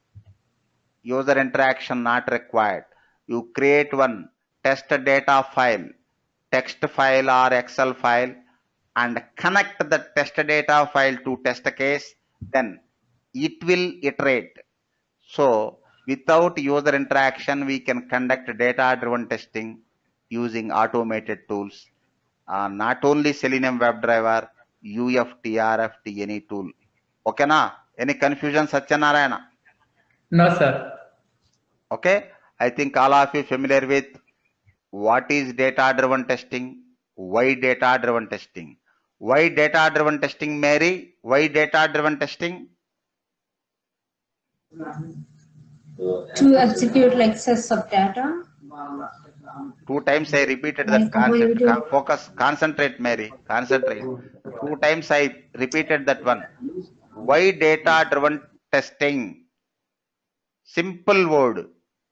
user interaction not required. You create one test data file, text file or Excel file, and connect the test data file to test case, then it will iterate. So without user interaction, we can conduct data-driven testing using automated tools. Uh, not only Selenium WebDriver, U F T, R F T, any tool. Okay, na? Any confusion, Satyanarayana? No, sir. Okay, I think all of you familiar with what is data-driven testing, why data-driven testing. Why data-driven testing, Mary? Why data-driven testing? To execute like sets of data. Two times I repeated that concept. Con focus, concentrate, Mary. Concentrate. Two times I repeated that one. Why data-driven testing? Simple word.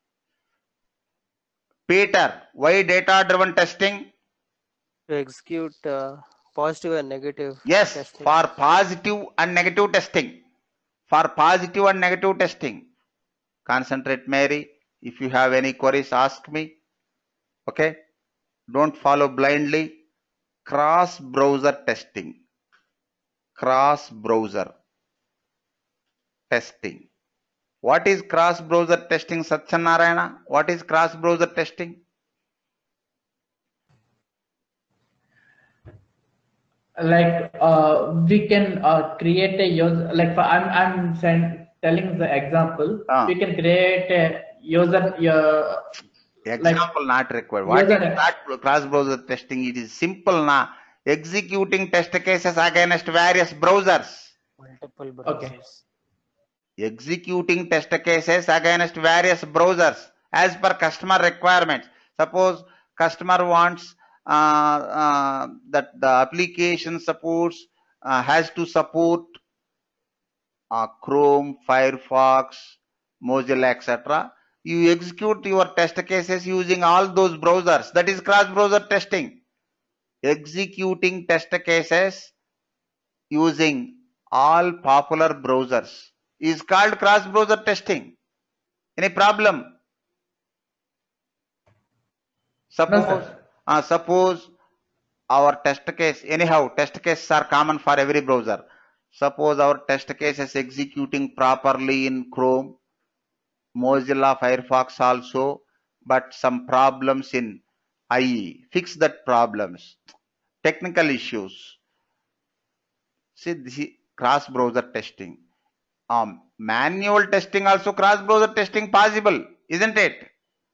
Peter, why data-driven testing? To execute uh, positive and negative Yes, testing. for positive and negative testing. For positive and negative testing. Concentrate, Mary. If you have any queries, ask me. Okay? Don't follow blindly. Cross-browser testing. Cross-browser testing. What is cross-browser testing, Satyanarayana? What is cross-browser testing? Like uh, we can uh, create a user, like for, I'm I'm send, telling the example. Ah. We can create a user. Uh, Example like, not required. What user, is cross-browser testing? It is simple na. Executing test cases against various browsers. Multiple browsers. Okay. Executing test cases against various browsers as per customer requirements. Suppose customer wants uh, uh, that the application supports uh, has to support uh, Chrome, Firefox, Mozilla, et cetera. You execute your test cases using all those browsers. That is cross-browser testing. Executing test cases using all popular browsers is called cross-browser testing. Any problem? Suppose, no, uh, suppose our test case, anyhow, test cases are common for every browser. Suppose our test case is executing properly in Chrome, Mozilla, Firefox also, but some problems in I E. Fix that problems. Technical issues. See, this is cross-browser testing. Um, manual testing also cross-browser testing possible, isn't it?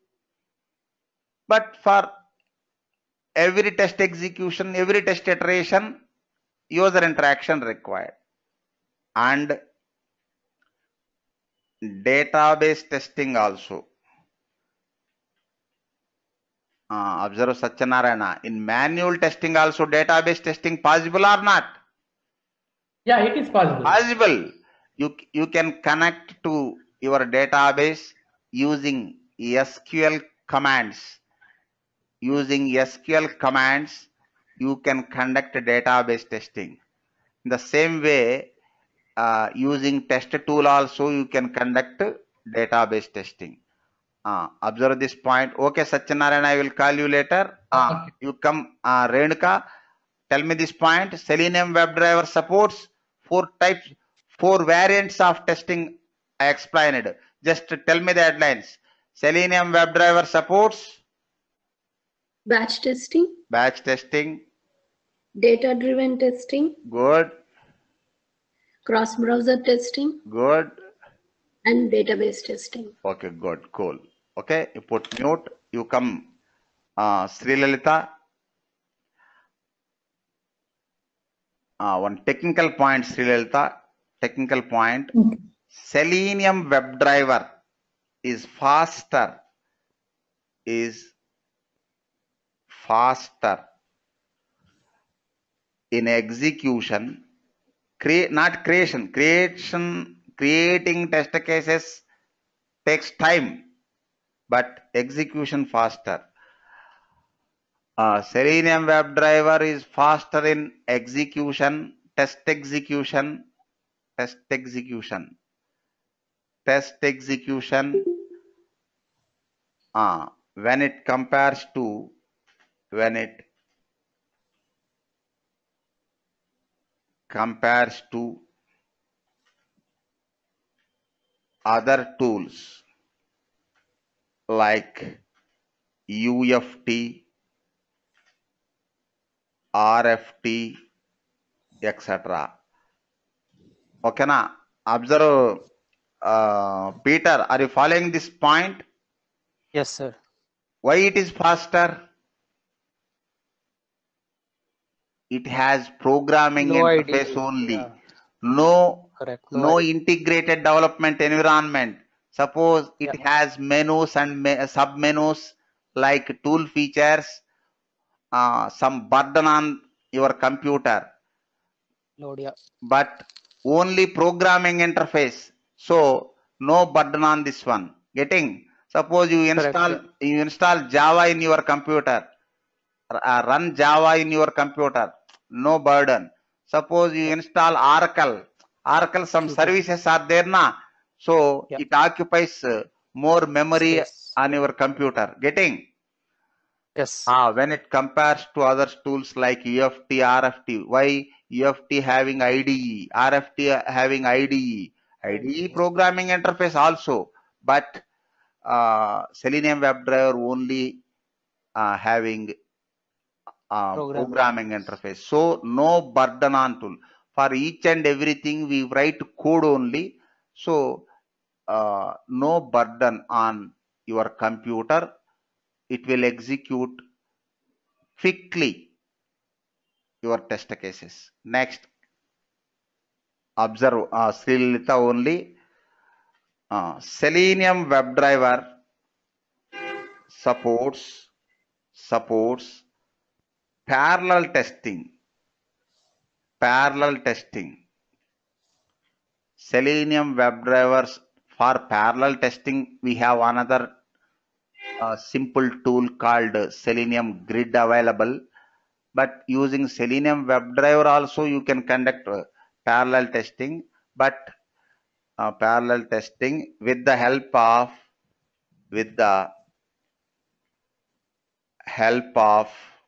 But for every test execution, every test iteration, user interaction required. And database testing also. Uh, observe Satyanarayana. In manual testing also database testing possible or not? Yeah, it is possible. Possible. You, you can connect to your database using S Q L commands. Using S Q L commands, you can conduct database testing. In the same way, uh, using test tool also you can conduct database testing. Uh, observe this point. Okay, Satyanarayana, I will call you later. Uh, Okay. you come, uh, Renuka, tell me this point. Selenium WebDriver supports four types, four variants of testing I explained. Just tell me the headlines. Selenium WebDriver supports Batch testing, batch testing. data-driven testing, Good, cross-browser testing, good. and database testing. Okay, good, cool. Okay, you put mute. You come, uh, Sri Lalita. Uh, one technical point, Sri Lalita. Technical point. Okay. Selenium WebDriver is faster. Is faster in execution. Create not creation. Creation creating test cases takes time, but execution faster. Uh, Selenium WebDriver is faster in execution, test execution, test execution, test execution. Uh, when it compares to when it compares to other tools like U F T, R F T, et cetera. Okay, na? Observe, uh, Peter, are you following this point? Yes, sir. Why it is faster? It has programming No interface I D E. only. Yeah, No, correct. No no I D E. integrated development environment. Suppose it Yeah. has menus and me- sub menus like tool features, uh, some burden on your computer, Load. Yeah. but only programming interface. So no burden on this one. Getting? Suppose you Correct. install Yeah. you install Java in your computer, uh, run Java in your computer, no burden. Suppose you Yeah. install Oracle, Oracle some Mhm. services are there na, so Yeah. it occupies uh, more memory Space. on your computer. Getting? Yes. Ah, when it compares to other tools like U F T, R F T, why U F T having I D E, R F T having I D E, I D E programming interface also, but uh, Selenium WebDriver only uh, having uh, Programming. programming interface. So no burden on tool. For each and everything we write code only. So uh, no burden on your computer. It will execute quickly your test cases. Next, observe uh, Sri Lalita only. Uh, Selenium WebDriver supports supports parallel testing. Parallel testing. Selenium WebDrivers for parallel testing. We have another uh, simple tool called Selenium Grid available. But using Selenium WebDriver also you can conduct uh, parallel testing. But uh, parallel testing with the help of with the help of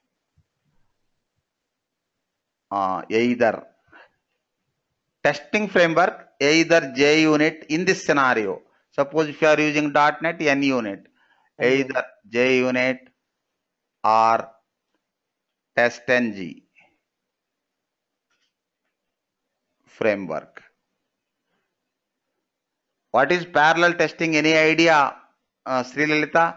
uh, either testing framework, either JUnit in this scenario. Suppose if you are using .NET, NUnit, either JUnit or TestNG framework. What is parallel testing? Any idea, uh, Sri Lalita?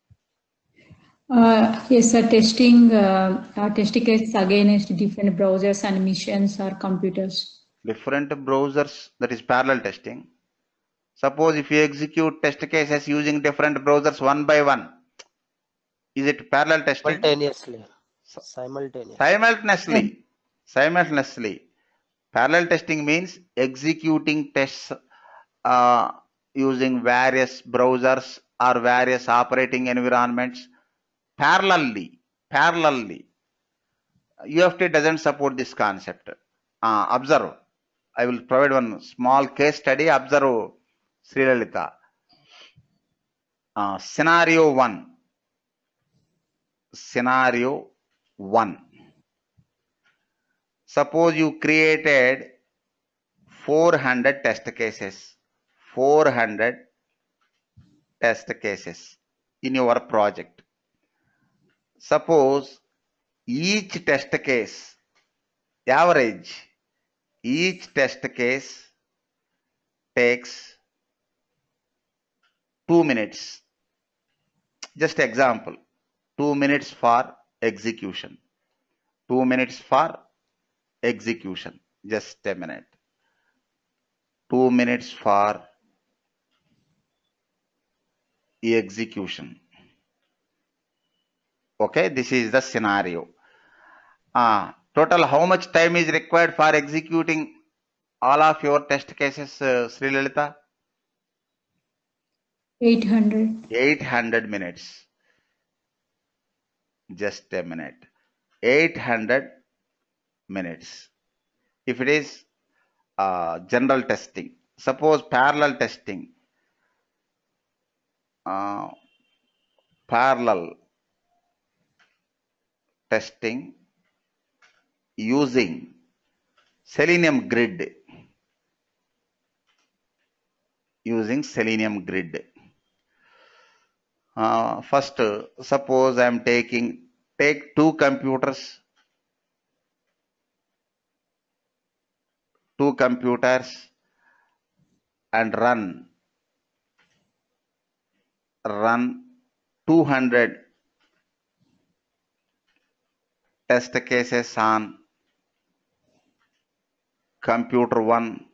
Uh, yes, sir. Testing uh, uh, testing cases against different browsers and machines or computers. Different browsers, that is parallel testing. Suppose if you execute test cases using different browsers one by one, is it parallel testing? Simultaneously. Simultaneously. Simultaneously. Simultaneously. Parallel testing means executing tests uh, using various browsers or various operating environments parallelly. Parallelly. U F T doesn't support this concept. Uh, observe. I will provide one small case study. Observe, Sri Lalita. Uh, scenario one. Scenario one. Suppose you created four hundred test cases. four hundred test cases in your project. Suppose each test case, average, each test case takes two minutes. Just example, two minutes for execution. Two minutes for execution. Just a minute. Two minutes for execution. Okay, this is the scenario. Uh, total, how much time is required for executing all of your test cases, uh, Sri Lalita? eight hundred. eight hundred minutes. Just a minute. eight hundred minutes. If it is uh, general testing, suppose parallel testing, uh, parallel testing using Selenium Grid, using Selenium Grid. Uh, first, uh, suppose I am taking, take two computers, two computers and run, run two hundred test cases on computer one,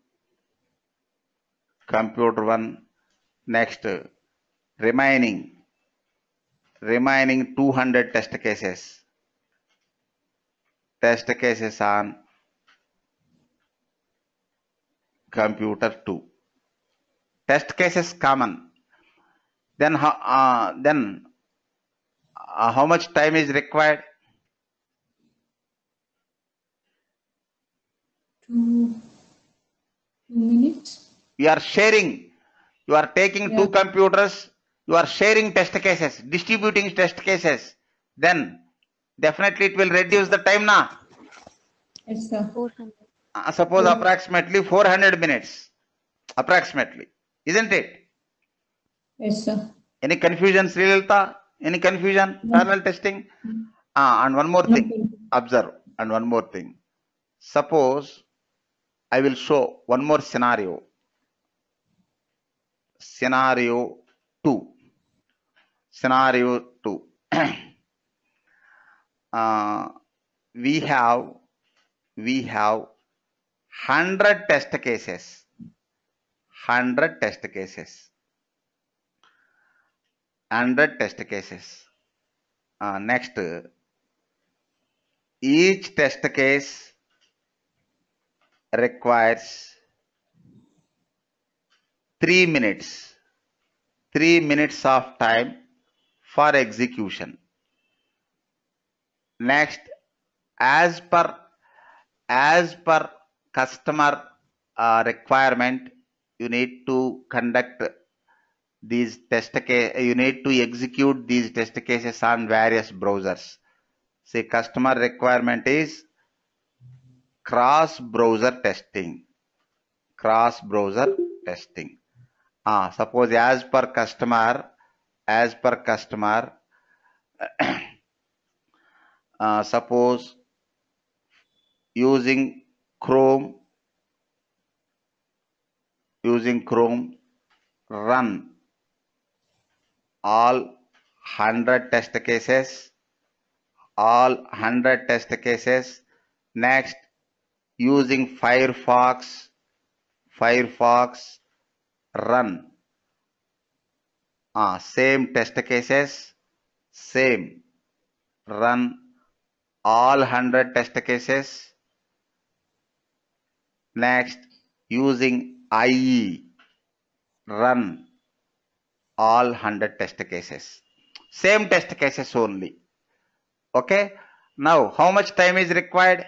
computer one, next remaining, remaining two hundred test cases, test cases on computer two. Test cases common. Then how, uh, then uh, how much time is required? Two, two minutes. You are sharing. You are taking Yeah. two computers. You are sharing test cases, distributing test cases. Then definitely it will reduce the time now. Yes, sir. four hundred. Uh, suppose Yeah. approximately four hundred minutes. Approximately. Isn't it? Yes, sir. Any confusion, Sri Lalita? Any confusion? No. Parallel testing? Ah, and one more No thing. problem. Observe. And one more thing. Suppose I will show one more scenario. Scenario two. Scenario two. uh, we have we have hundred test cases. Hundred test cases. Hundred test cases. Uh, next, each test case requires three minutes. Three minutes of time for execution. Next, as per as per customer uh, requirement, you need to conduct these test case. You need to execute these test cases on various browsers. See, customer requirement is cross browser testing. Cross browser testing. Ah, suppose as per customer, as per customer, uh, suppose using Chrome, using Chrome, run all hundred test cases, all hundred test cases. Next, using Firefox, Firefox, run ah, same test cases, same, run all hundred test cases. Next, using I E, run all hundred test cases. Same test cases only. Okay. Now, how much time is required?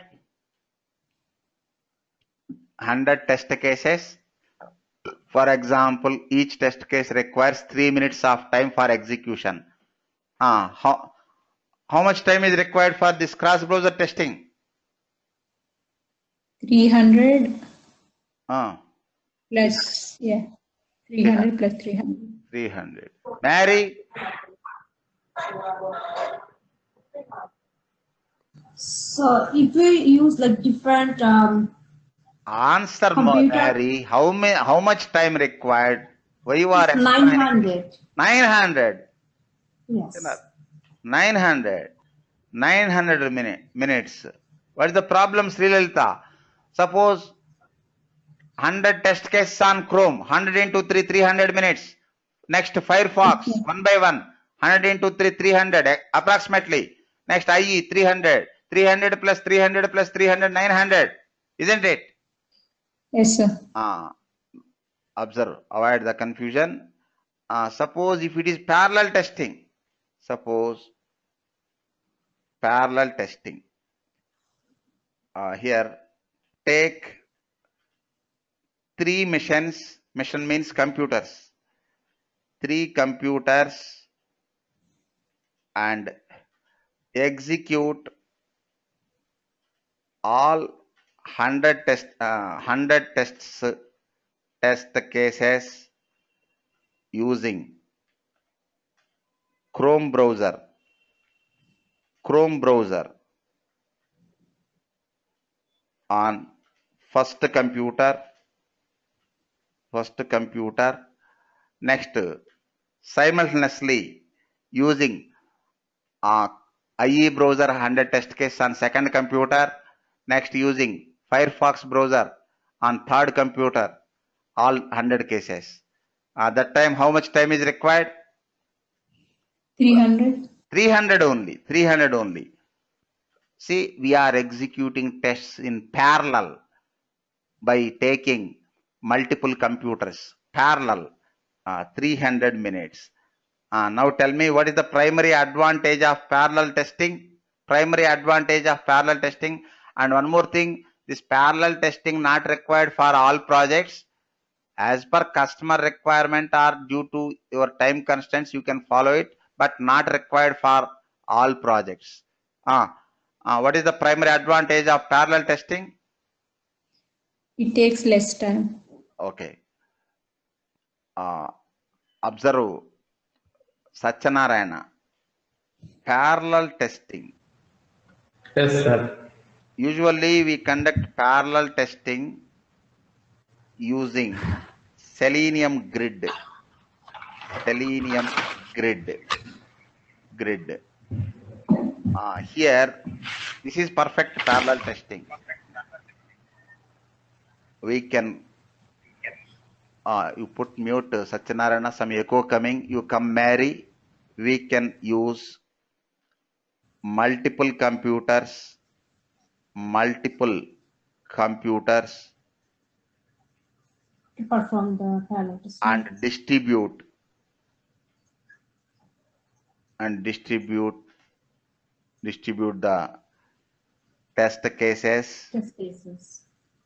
one hundred test cases. For example, each test case requires three minutes of time for execution. Uh, how, how much time is required for this cross-browser testing? three hundred Uh, plus, yeah, three hundred plus three hundred. three hundred. Mary? So if we use like different um, Answer, computer, Mary. How, may, how much time required? Why you are it's nine explaining? hundred. nine hundred. Yes. nine hundred. nine hundred minute, minutes. What is the problem, Sri Lalita? Suppose one hundred test cases on Chrome, one hundred into three, three hundred minutes. Next, Firefox, Okay. one by one, one hundred into three, three hundred, eh, approximately. Next, I E, three hundred. three hundred plus three hundred plus three hundred, nine hundred. Isn't it? Yes, sir. Ah, observe, avoid the confusion. Uh, suppose if it is parallel testing, suppose parallel testing. Uh, here, take three machines, machine means computers, three computers and execute all one hundred test, uh, one hundred tests, test cases using Chrome browser, Chrome browser on first computer, first computer, next simultaneously using uh, I E browser one hundred test case on second computer, next using Firefox browser on third computer, all one hundred cases. At that time, how much time is required? three hundred. three hundred only, three hundred only. See, we are executing tests in parallel by taking multiple computers, parallel, uh, three hundred minutes. Uh, now tell me, what is the primary advantage of parallel testing? Primary advantage of parallel testing. And one more thing, this parallel testing not required for all projects. As per customer requirement or due to your time constraints, you can follow it, but not required for all projects. Uh, uh, what is the primary advantage of parallel testing? It takes less time. Okay. Uh, observe, Satyanarayana. Parallel testing. Yes, sir. Usually we conduct parallel testing using Selenium grid. Selenium grid. Grid. Uh, here, this is perfect parallel testing. We can, uh, you put mute, uh, Satyanarayana, some echo coming, you come Mary. We can use multiple computers, multiple computers to perform the parallel testing. and distribute and distribute distribute the test cases Test cases.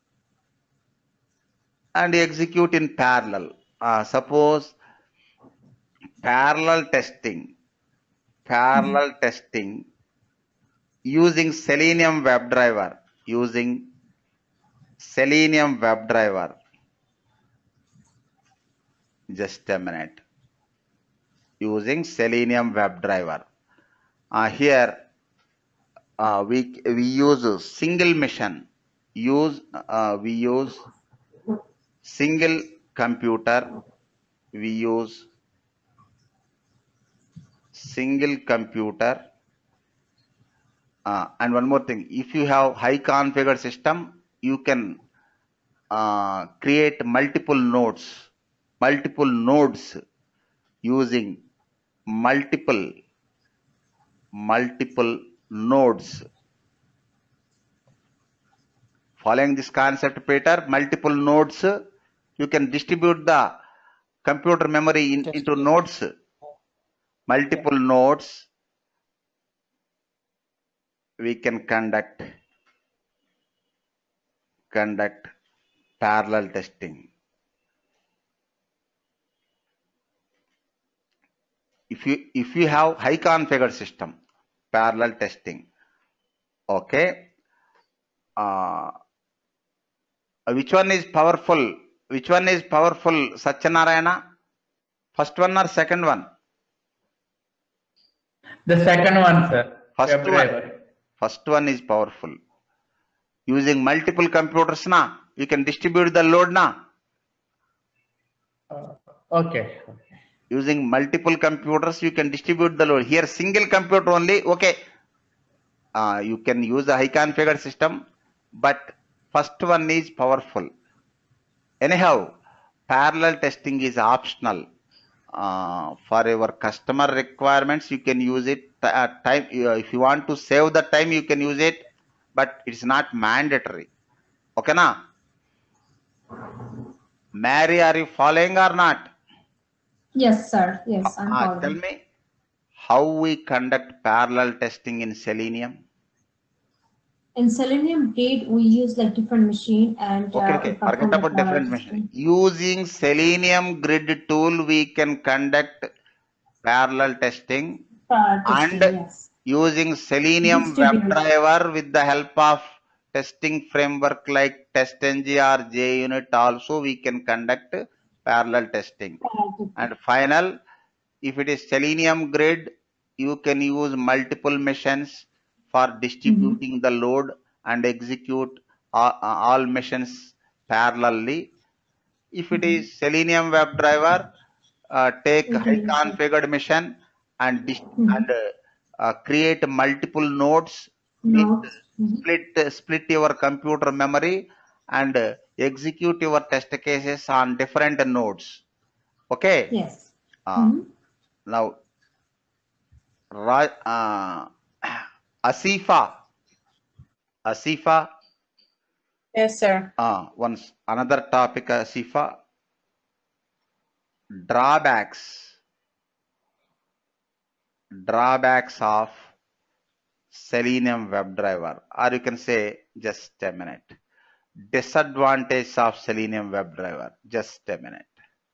and execute in parallel. Uh, suppose parallel testing, parallel mm-hmm. testing using Selenium WebDriver, using Selenium WebDriver. Just a minute. Using Selenium WebDriver. Uh, here uh, we we use a single mission. Use uh, we use single computer. We use single computer. Uh, and one more thing, if you have high configured system, you can uh, create multiple nodes, multiple nodes using multiple, multiple nodes. Following this concept, Peter, multiple nodes, you can distribute the computer memory in, into nodes, multiple nodes. we can conduct conduct parallel testing. If you if you have high configured system, parallel testing. Okay. Uh, which one is powerful? Which one is powerful, Satyanarayana? First one or second one? The second one, sir. First one. WebDriver. First one is powerful. Using multiple computers, na, you can distribute the load, na. Uh, okay. Using multiple computers, you can distribute the load. Here, single computer only. Okay. Uh, you can use a high configured system, but first one is powerful. Anyhow, parallel testing is optional. Uh, for your customer requirements, you can use it. Uh, time uh, if you want to save the time, you can use it, but it's not mandatory. Okay, na? Mary, are you following or not? Yes, sir. Yes, I'm Uh, following. tell me how we conduct parallel testing in Selenium. In Selenium Gate, we use like different machine and Okay, uh, okay. we perform Forget the about parallel different machine. testing. Using Selenium Grid tool, we can conduct parallel testing, Parallel testing, and yes. using Selenium Distributed. WebDriver with the help of testing framework like TestNG or JUnit, also we can conduct parallel testing. Parallel testing. And final, if it is Selenium Grid, you can use multiple machines for distributing the load and execute all, all machines parallelly. If it is Selenium WebDriver, uh, take high Mhm. configured machine and dis- Mhm. and uh, uh, create multiple nodes. Means Nodes. Mhm. split split your computer memory and uh, execute your test cases on different nodes. Okay. Yes. Uh, Mhm. now, Ra- uh, Asifa, Asifa. Yes, sir. Uh, once another topic, Asifa. Drawbacks, drawbacks of Selenium WebDriver, or you can say just a minute. Disadvantage of Selenium WebDriver, just a minute.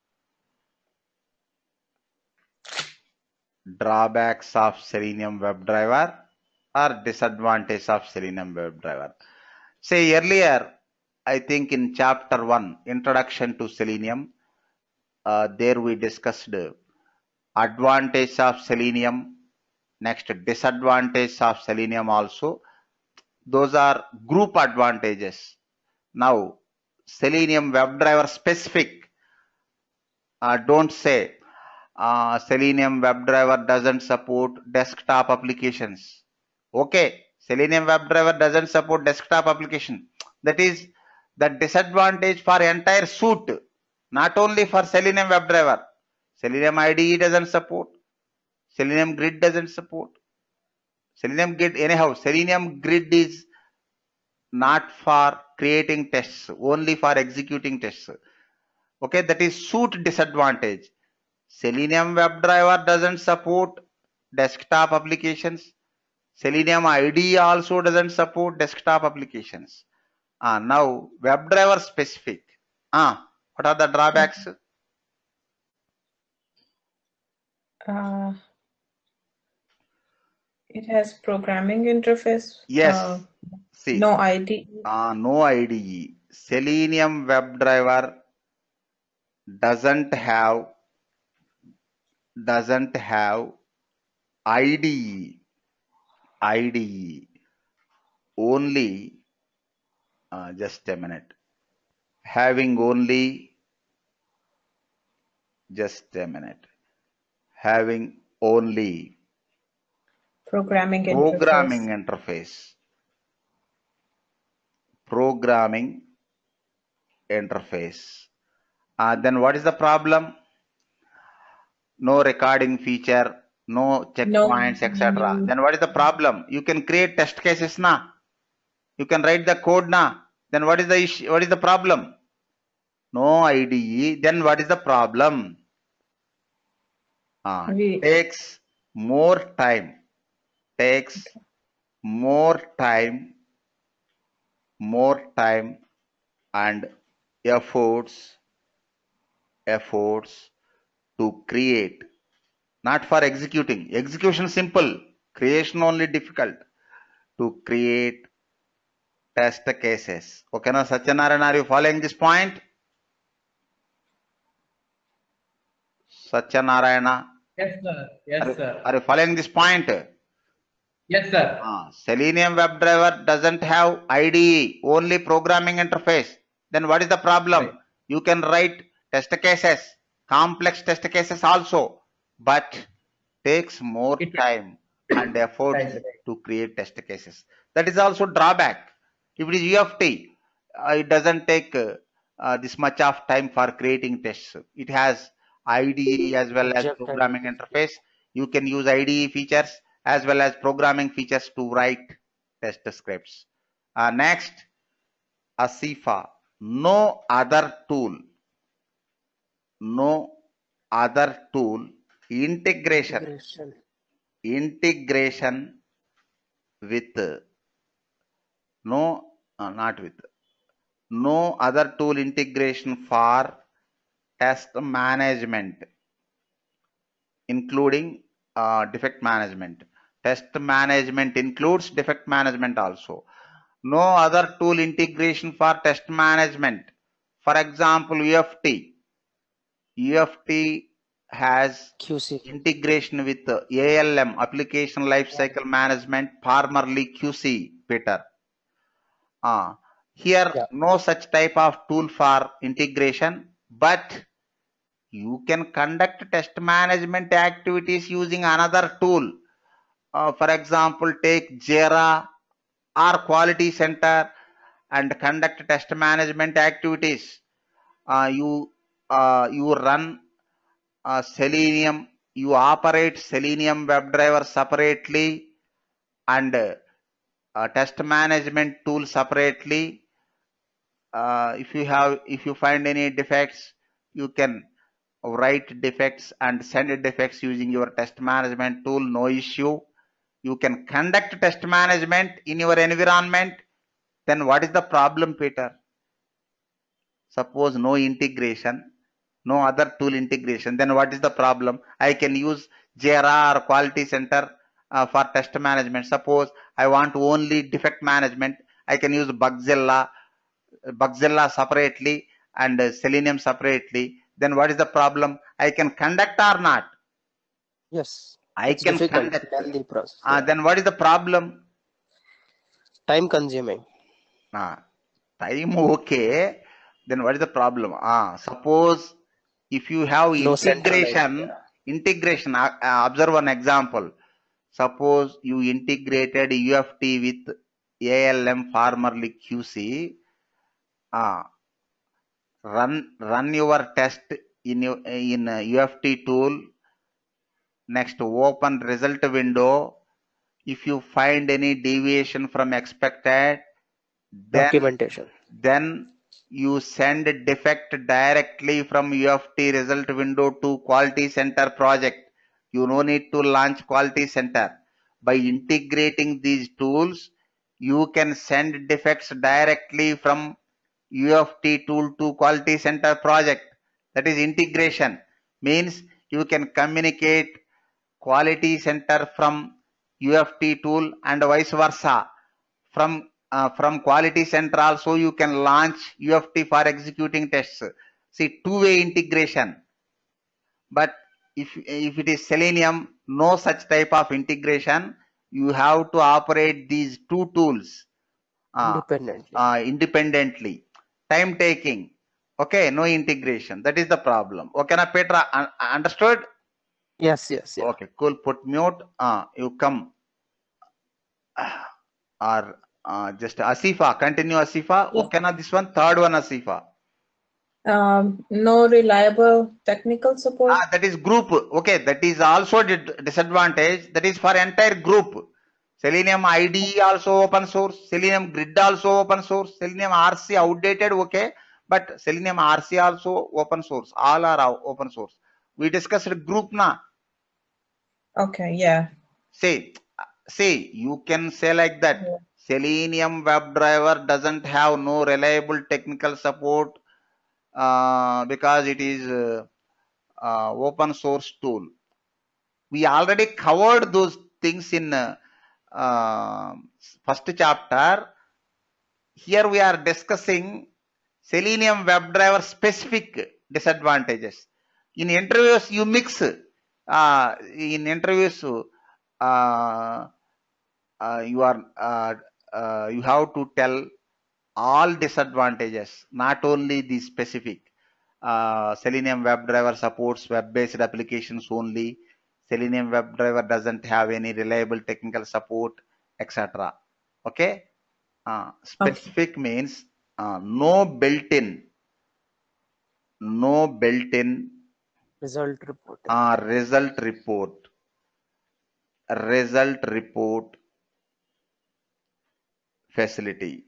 Drawbacks of Selenium WebDriver or disadvantage of Selenium WebDriver. Say earlier, I think in chapter one, Introduction to Selenium, uh, there we discussed advantage of Selenium, next disadvantage of Selenium also. Those are group advantages. Now, Selenium WebDriver specific, uh, don't say uh, Selenium WebDriver doesn't support desktop applications. Okay, Selenium WebDriver doesn't support desktop application. That is the disadvantage for entire suite, not only for Selenium WebDriver. Selenium I D E doesn't support. Selenium Grid doesn't support. Selenium Grid, anyhow, Selenium Grid is not for creating tests, only for executing tests. Okay, that is suite disadvantage. Selenium WebDriver doesn't support desktop applications. Selenium I D E also doesn't support desktop applications. Ah, now WebDriver specific. Ah, what are the drawbacks? Uh, it has programming interface. Yes. Uh, See, no I D E. ah, no I D E. Selenium WebDriver doesn't have doesn't have I D E. I D E. Only, uh, just a minute. Having only, just a minute. Having only Programming programming interface. interface. Programming interface. Uh, then what is the problem? No recording feature, no checkpoints, No. et cetera. Then what is the problem? You can create test cases na. You can write the code na. Then what is the issue? What is the problem? No I D E. Then what is the problem? Uh, We- takes more time. Takes more time, more time and efforts, efforts to create, not for executing. Execution simple, creation only difficult. To create test cases. Okay, now Satyanarayana, are you following this point? Satyanarayana, Yes, sir. Yes, are, sir. are you following this point? Yes, sir. Uh, Selenium WebDriver doesn't have I D E, only programming interface. Then what is the problem? Right. You can write test cases, complex test cases also, but takes more It- time and effort Right, right. to create test cases. That is also drawback. If it is U F T, uh, it doesn't take uh, uh, this much of time for creating tests. It has I D E as well as Object programming identification. interface. You can use I D E features as well as programming features to write test scripts. Uh, next, Asifa. No other tool, no other tool, integration, Integration. integration with, no, uh, not with, no other tool integration for test management, including uh, defect management. Test management includes defect management also. No other tool integration for test management. For example, U F T. U F T has Q C. integration with A L M, Application Lifecycle Management, formerly Q C, Peter. Uh, here, Yeah. no such type of tool for integration, but you can conduct test management activities using another tool. Uh, for example, take Jira or Quality Center and conduct test management activities. Uh, you uh, you run uh, Selenium, you operate Selenium WebDriver separately and uh, test management tool separately. Uh, if you have, if you find any defects, you can write defects and send defects using your test management tool, no issue. You can conduct test management in your environment. Then what is the problem, Peter? Suppose no integration, no other tool integration, then what is the problem? I can use Jira or Quality Center uh, for test management. Suppose I want only defect management, I can use Bugzilla, Bugzilla separately and uh, Selenium separately. Then what is the problem? I can conduct or not? Yes. I It's can difficult. conduct. Lengthy process. Uh, Yeah. then what is the problem? Time consuming. Uh, time okay. Then what is the problem? Ah, suppose if you have No centralized. integration, Yeah. integration, uh, uh, observe one example. Suppose you integrated U F T with A L M, formerly Q C. Ah, run run your test in your, in uh, U F T tool. Next, open result window. If you find any deviation from expected, then Documentation. then you send defect directly from U F T result window to Quality Center project. You no need to launch Quality Center. By integrating these tools, you can send defects directly from U F T tool to Quality Center project. That is integration. Means you can communicate Quality Center from U F T tool and vice versa. From uh, from Quality Center also you can launch U F T for executing tests. See, two-way integration. But if if it is Selenium, no such type of integration. You have to operate these two tools uh, Independently. uh, independently. Time taking. Okay, no integration. That is the problem. Okay, na Petra, un understood? Yes, yes, yeah. Okay, cool. Put mute. Uh, you come. Or uh, just Asifa, continue Asifa. Yeah. Okay, now this one, third one Asifa. Um, no reliable technical support. Ah, that is group. Okay, that is also disadvantage. That is for entire group. Selenium I D E also open source. Selenium Grid also open source. Selenium R C outdated, okay, but Selenium R C also open source. All are open source. We discussed group na. Okay, yeah. Say See, you can say like that. Selenium WebDriver doesn't have no reliable technical support uh, because it is uh, uh, open source tool. We already covered those things in uh, uh, first chapter. Here we are discussing Selenium WebDriver specific disadvantages. In interviews, you mix. Uh, in interviews, uh, uh, you are uh, uh, you have to tell all disadvantages, not only the specific. Uh, Selenium WebDriver supports web-based applications only. Selenium WebDriver doesn't have any reliable technical support, et cetera. Okay. Uh, specific okay. means uh, no built-in, no built-in result report. Uh, result report. Result report facility.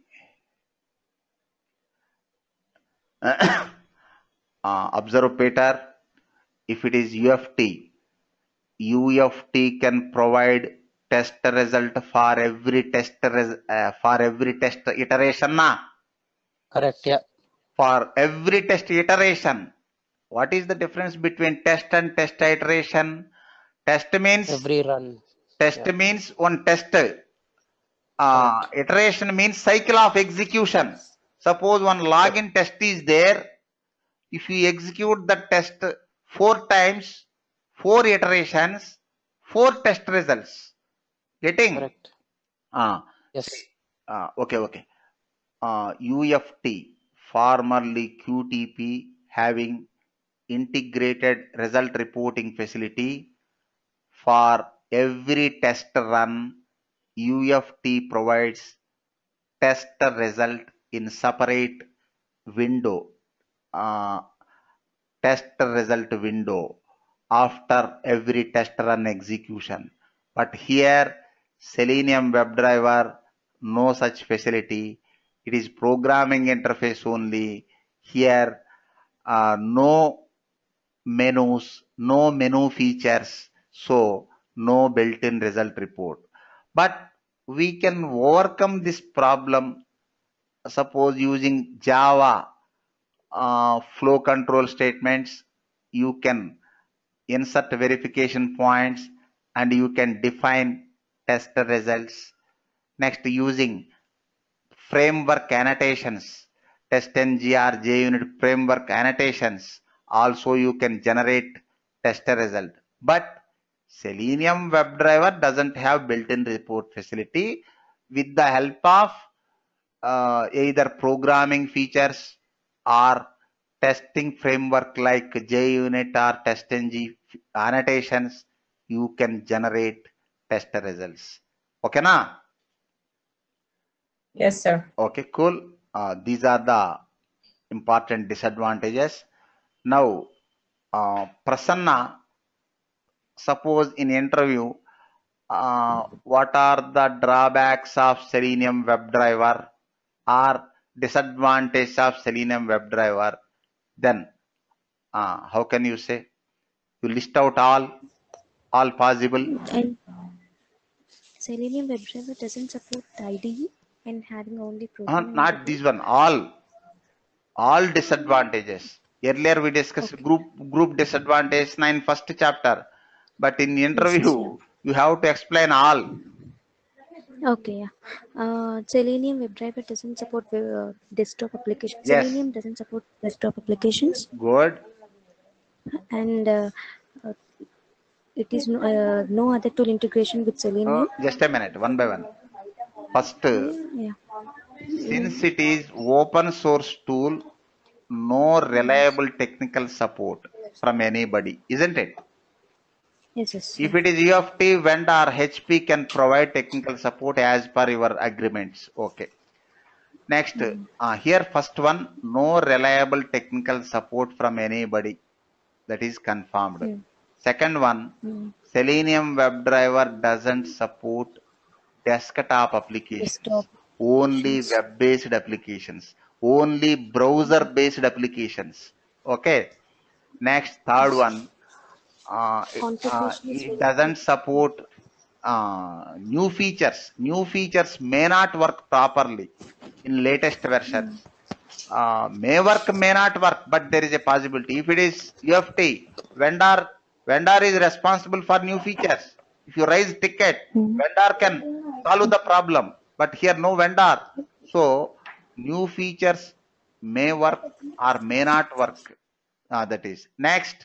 uh, observe Peter. If it is U F T, U F T can provide test result for every test res uh, for every test iteration. Na? Correct. Yeah. For every test iteration. What is the difference between test and test iteration? Test means every run. Test yeah. means one test. Uh, iteration means cycle of execution. Suppose one login yeah. test is there. If you execute the test four times, four iterations, four test results. Getting? Correct. Uh, yes. Uh, okay, okay. Uh, U F T, formerly Q T P, having integrated result reporting facility. For every test run, U F T provides test result in separate window. Uh, test result window after every test run execution. But here, Selenium WebDriver, no such facility. It is programming interface only. Here, uh, no menus, no menu features. So, no built-in result report. But we can overcome this problem, suppose using Java uh, flow control statements. You can insert verification points and you can define test results. Next, using framework annotations, TestNG or JUnit framework annotations, also you can generate test result. But Selenium WebDriver doesn't have built-in report facility. With the help of uh, either programming features or testing framework like JUnit or TestNG annotations, you can generate test results. Okay, na? Yes, sir. Okay, cool. Uh, these are the important disadvantages. Now, uh, Prasanna, suppose in interview, uh, what are the drawbacks of Selenium WebDriver or disadvantages of Selenium WebDriver? Then, uh, how can you say? You list out all, all possible. And Selenium WebDriver doesn't support I D E and having only Uh, not this one, all, all disadvantages. Earlier we discussed okay. group group disadvantage in first chapter, but in interview yes, yeah. you have to explain all. Okay, yeah. Uh, Selenium WebDriver doesn't support uh, desktop applications. Yes. Selenium doesn't support desktop applications. Good. And uh, uh, it is no, uh, no other tool integration with Selenium. Uh, just a minute, one by one. First, yeah. since it is open source tool, no reliable technical support from anybody, isn't it? Yes, yes. If it is U F T vendor, H P can provide technical support as per your agreements. Okay. Next, mm. uh, here first one, no reliable technical support from anybody. That is confirmed. Mm. Second one, mm. Selenium WebDriver doesn't support desktop applications. Desktop. Only web-based applications. Only browser-based applications. Okay. Next, third one. Uh, it, uh, it doesn't support uh, new features. New features may not work properly in latest versions. Uh, may work, may not work, but there is a possibility. If it is U F T, vendor vendor is responsible for new features. If you raise ticket, vendor can solve the problem. But here no vendor. So new features may work or may not work. Uh, that is next.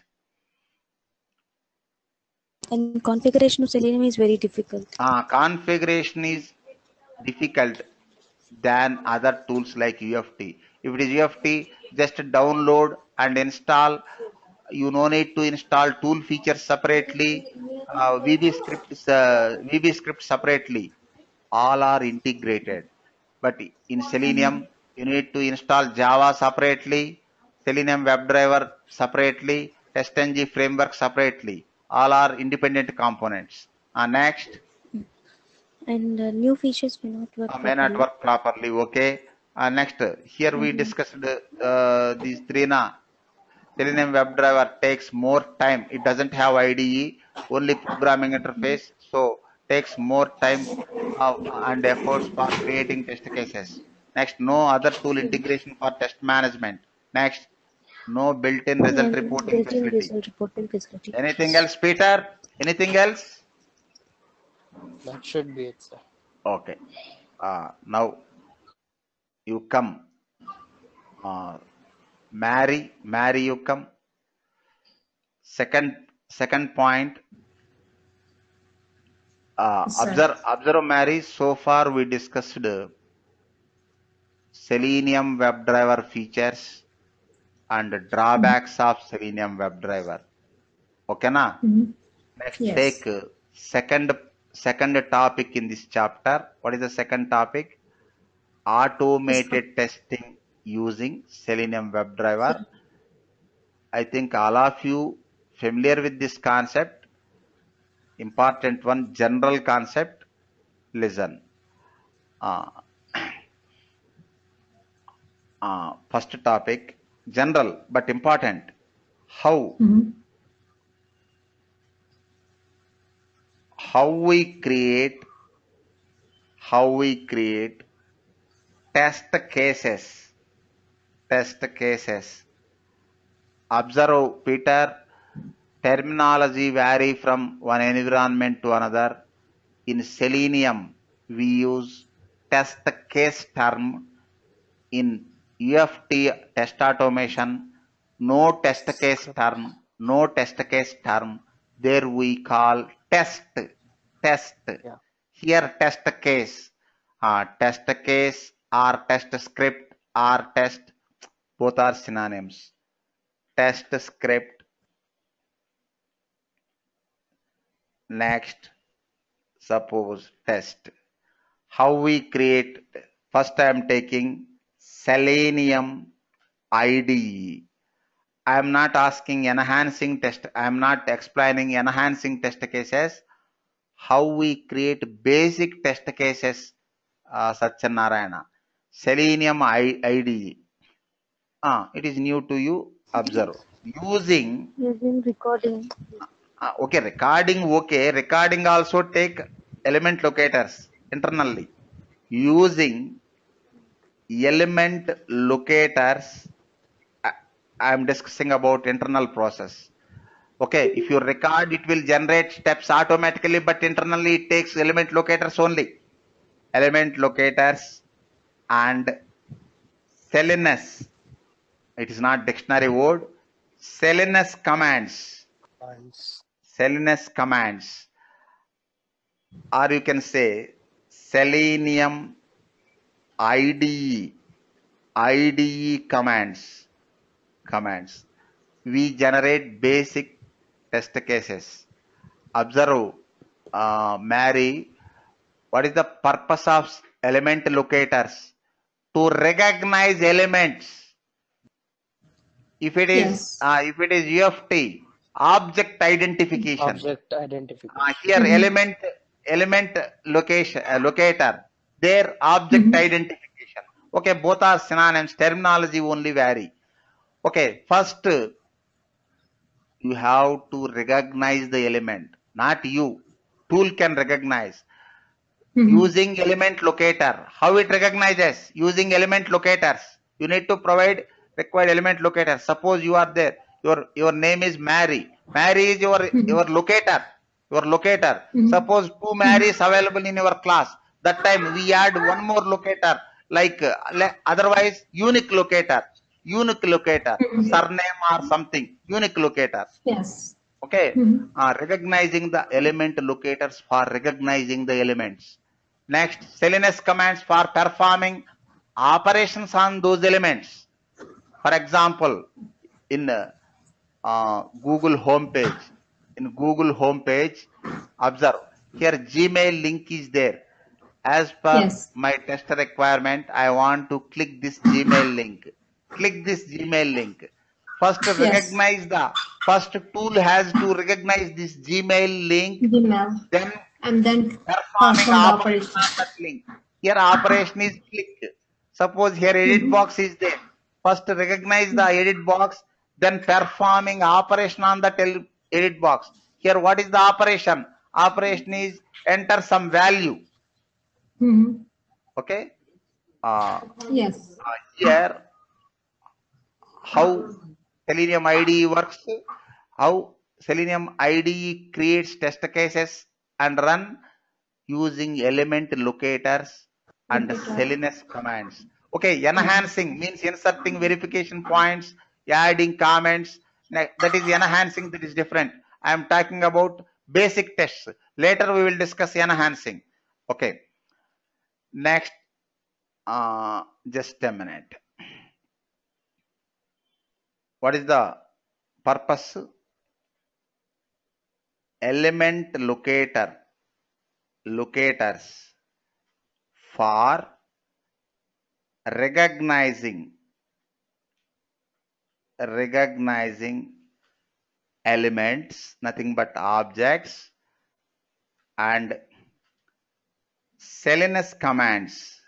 And configuration of Selenium is very difficult. Uh, configuration is difficult than other tools like U F T. If it is U F T, just download and install. You no need to install tool features separately. Uh, V B script, uh, V B script separately. All are integrated. But in Selenium, you need to install Java separately, Selenium WebDriver separately, TestNG framework separately. All are independent components. Uh, next. And uh, new features may not work Uh, may not properly. work properly. Okay. Uh, next, here we discussed uh, these three. Na. Selenium WebDriver takes more time. It doesn't have I D E, only programming interface. So takes more time uh, and efforts for creating test cases. Next, no other tool integration for test management. Next, no built-in result And reporting built-in facility. result reporting facility. Anything else, Peter? Anything else? That should be it, sir. Okay. Uh, now you come. Uh, Mary, Mary, you come. Second, second point. Uh, Yes, sir. observe, observe, Mary. So far, we discussed uh, Selenium WebDriver features and drawbacks of Selenium WebDriver. Okay, na? Mhm. Next, Yes. take uh, second second topic in this chapter. What is the second topic? Automated testing using Selenium WebDriver. I think all of you familiar with this concept. Important one, general concept. Listen. Uh, uh, first topic, general but important. How Mhm. how we create how we create test cases. Test cases. Observe, Peter, terminology vary from one environment to another. In Selenium, we use test case term. In U F T test automation, no test case term, no test case term. There we call test, test. Yeah. Here test case, uh, test case or test script or test, both are synonyms. Test script. Next, suppose test. How we create? First, I am taking Selenium I D E. I am not asking enhancing test. I am not explaining enhancing test cases. How we create basic test cases, uh, Satyanarayana. Selenium I D E. Ah, it is new to you. Observe. Using Using recording. Uh, okay, recording, okay. Recording also take element locators internally. Using element locators, I am discussing about internal process. Okay, if you record, it will generate steps automatically, but internally it takes element locators only. Element locators and Selinus. It is not dictionary word. Selinus commands. Commands. Selinus commands, or you can say Selenium I D E, I D E commands, commands. We generate basic test cases. Observe, uh, Mary, what is the purpose of element locators? To recognize elements. If it is, Yes. uh, if it is U F T, object identification. Object identification. Uh, here Mhm. element element location uh, locator, their object Mhm. identification. Okay, both are synonyms. Terminology only vary. Okay, first you have to recognize the element, not you. tool can recognize. Mhm. Using element locator, how it recognizes? Using element locators. You need to provide required element locator. Suppose you are there, your your name is Mary. Mary is your Mhm. your locator. Your locator. Mhm. Suppose two Marys available in your class. That time we add one more locator, like uh, le- otherwise unique locator, unique locator, Mhm. surname or something, unique locator. Yes. Okay, Mhm. uh, recognizing the element locators for recognizing the elements. Next, Selenius commands for performing operations on those elements. For example, in uh, uh, Google homepage, in Google homepage, observe here Gmail link is there. As per Yes. my test requirement, I want to click this Gmail link. Click this Gmail link. First Yes. recognize the, first tool has to recognize this Gmail link, Gmail. then And then performing perform the operation operation. on that link. Here operation is click. Suppose here edit Mhm. box is there. First recognize the edit box, then performing operation on that el- edit box. Here what is the operation? Operation is enter some value. Mhm. Okay. Uh, Yes. uh, here how Selenium I D E works, how Selenium I D E creates test cases and run using element locators and Locator. Selenius commands. Okay, enhancing means inserting verification points, adding comments. Ne- That is enhancing, that is different. I am talking about basic tests. Later we will discuss enhancing. Okay, next, uh, just a minute. What is the purpose? Element locator, locators for recognizing, recognizing elements, nothing but objects, and Selenius commands,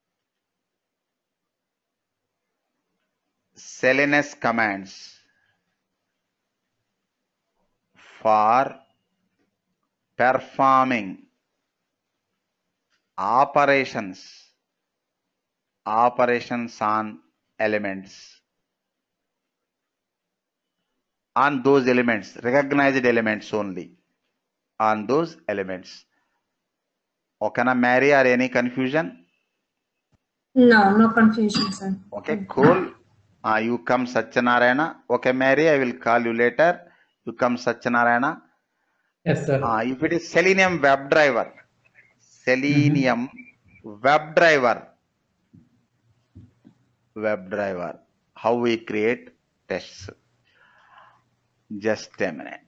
Selenius commands for performing operations, operations on elements, on those elements, recognized elements only, on those elements. Okay, na Mary, or any confusion? No, no confusion, sir. Okay, cool. Uh, you come Satyanarayana. Okay, Mary, I will call you later. You come Satyanarayana. Yes, sir. Uh, if it is Selenium WebDriver, Selenium WebDriver, WebDriver, how we create tests. Just a minute.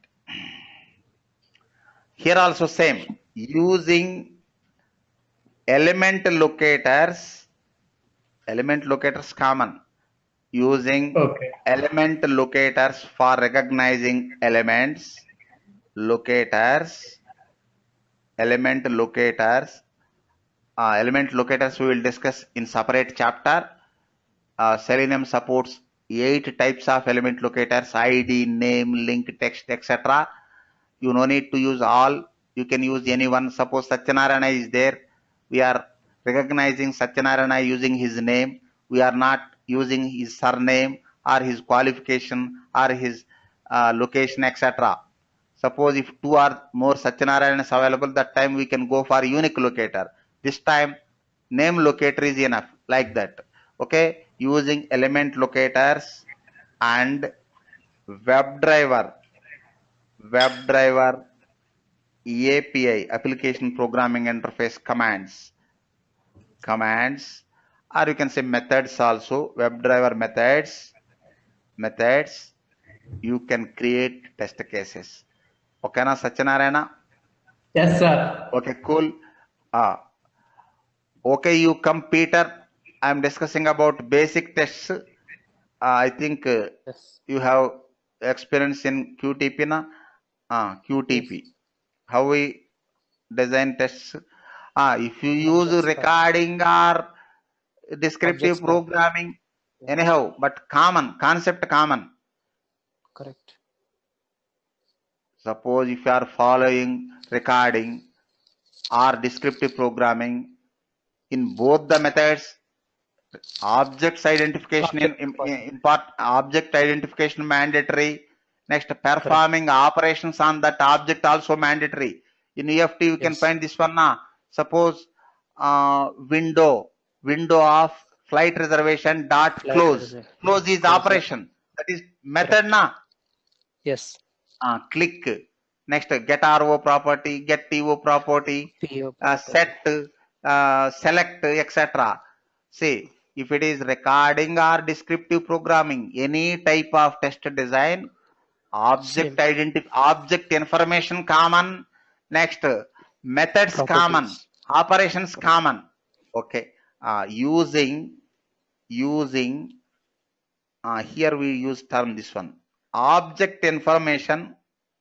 Here also same, using element locators, element locators common, using Okay. element locators for recognizing elements, locators, element locators, uh, element locators we will discuss in separate chapter. Uh, Selenium supports eight types of element locators: I D, name, link, text, et cetera. You no need to use all. You can use any one. Suppose Satyanarayana is there. We are recognizing Satyanarayana using his name. We are not using his surname or his qualification or his uh, location, et cetera. Suppose if two or more Satyanarayanas available, that time we can go for unique locator. This time name locator is enough, like that. Okay, using element locators and WebDriver, WebDriver A P I, application programming interface commands, commands, or you can say methods also, WebDriver methods, methods, you can create test cases. Okay, na Satyanarayana? Yes, sir. Okay, cool. Ah, okay, you come, Peter. I'm discussing about basic tests. Uh, I think uh, Yes. you have experience in Q T P, na? Ah, Q T P. Yes. How we design tests? Ah, if you use Objects type. recording or descriptive Objects type. programming, Yeah. anyhow, but common, concept common. Correct. Suppose if you are following recording, or descriptive programming. In both the methods, objects identification in, in, in part, object identification mandatory. Next, performing operations on that object also mandatory. In E F T, you can Yes. find this one now. Suppose uh, window, window of flight reservation dot Flight close. reservation. Close is Close, yeah. operation. That is method na. Yes. Uh, click. Next, get R O property, get T O property, P O uh, property. set, uh, select, et cetera. See, if it is recording or descriptive programming, any type of test design, object Same. identity, object information common. Next, methods common, Properties. operations common. Okay, uh, using using uh, here we use term this one, object information.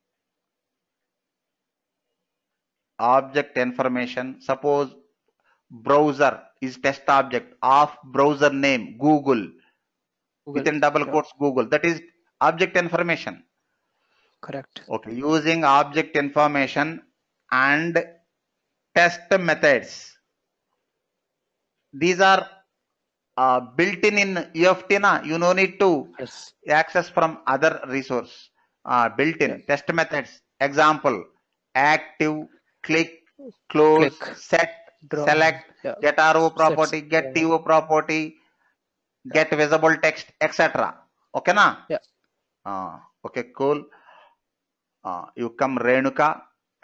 Object information. Suppose browser is test object of browser name Google, Google. within double Yeah. quotes Google. That is object information. Correct. Okay, using object information and test methods. These are uh, built in in U F T na. You no need to Yes. access from other resource. Uh, built in Yeah. test methods. Example: active, click, close, Click. set, Draw. select, Yeah. get R O Sets. property, get Yeah. T O property, get visible text, et cetera. Okay na? Yeah. Uh, okay, cool. Uh, you come Renuka.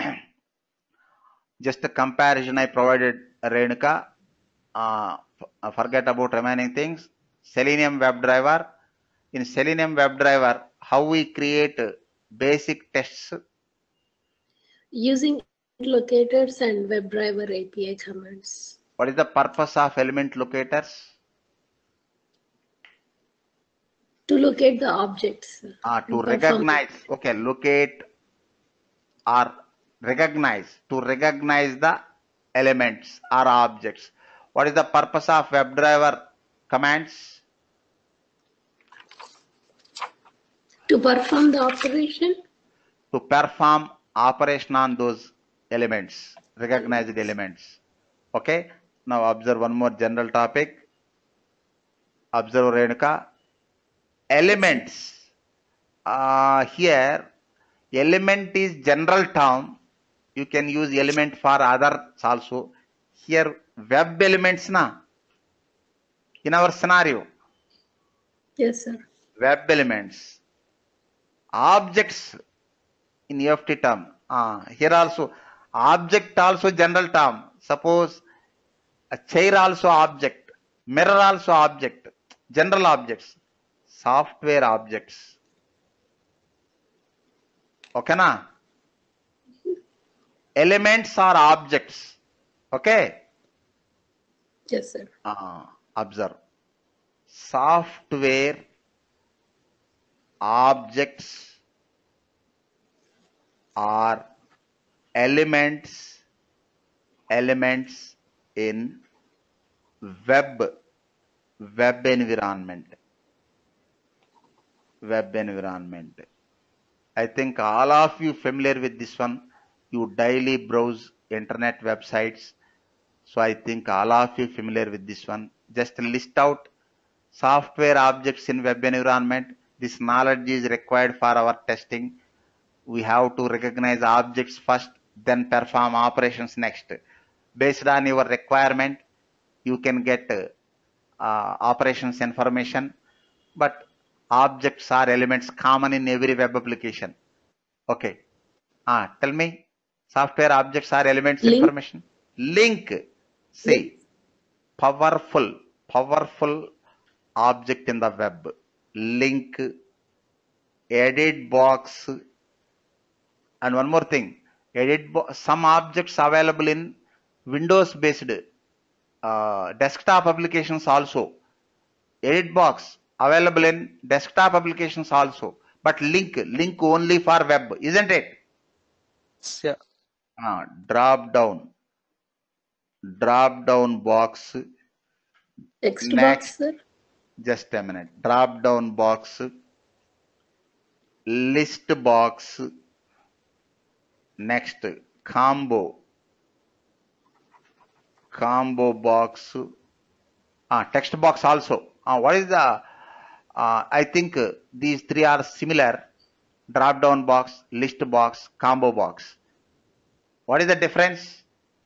Just a comparison I provided Renuka. Uh, f- forget about remaining things. Selenium WebDriver. In Selenium WebDriver, how we create basic tests. Using locators and WebDriver A P I commands. What is the purpose of element locators? To locate the objects. Uh, to and perform- recognize, okay, locate or recognize, to recognize the elements or objects. What is the purpose of WebDriver commands? To perform the operation. To perform operation on those elements, recognized elements. Okay, now observe one more general topic. Observe Renuka. Elements. Uh, here, element is general term. You can use element for others also. Here, web elements na. In our scenario, Yes, sir. web elements. Objects in E F T term. Uh, here also, object also general term. Suppose a chair also object, mirror also object, general objects, software objects. Okay na? Elements are objects. Okay? Yes, sir. Uh, observe. Software objects are elements elements in web web environment web environment. I think all of you familiar with this one. You daily browse internet websites, so I think all of you familiar with this one. Just list out software objects in web environment. This knowledge is required for our testing. We have to recognize objects first, then perform operations next. Based on your requirement, you can get uh, operations information, but objects are elements common in every web application. Okay. Ah, tell me, software objects are elements Link. information. Link. See, powerful, powerful object in the web. Link, edit box, and one more thing. Edit bo some objects available in Windows based uh, desktop applications also. Edit box available in desktop applications also. But link, link only for web, isn't it? Yeah. Uh, drop down. Drop down box. Text Next. box, sir. Just a minute. Drop down box. List box. Next. combo, combo box, uh, text box also. Uh, what is the, uh, I think uh, these three are similar. Drop down box, list box, combo box. What is the difference?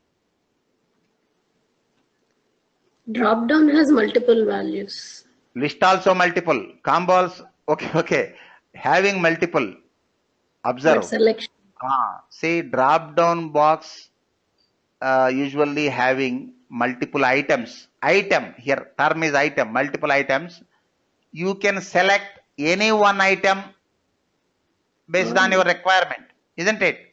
Drop down has multiple values. List also multiple. Combo also, okay, okay. Having multiple. Observe. But selection. Ah, see, drop down box uh, usually having multiple items. Item, here term is item, multiple items. You can select any one item based on your requirement, isn't it?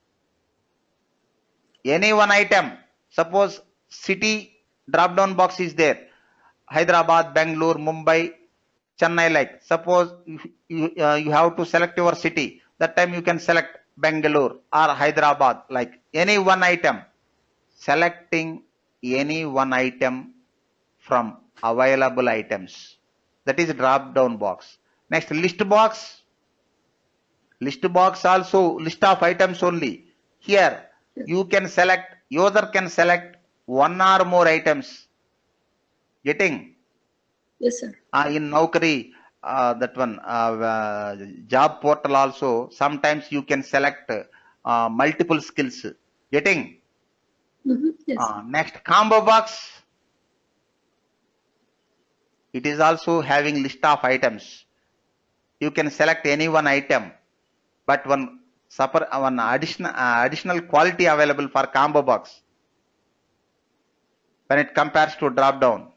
Any one item. Suppose city drop down box is there. Hyderabad, Bangalore, Mumbai, Chennai, like. Suppose you, you, uh, you have to select your city. That time you can select Bangalore or Hyderabad, like any one item. Selecting any one item from available items. That is drop down box. Next, list box. List box also list of items only. Here you can select, user can select one or more items. Getting? Yes, sir. Uh, in Naukri, uh, that one, uh, uh, job portal also, sometimes you can select uh, multiple skills. Getting? Mm-hmm. Yes. Uh, next, combo box. It is also having list of items. You can select any one item, but one super, one additional uh, additional quality available for combo box when it compares to drop down.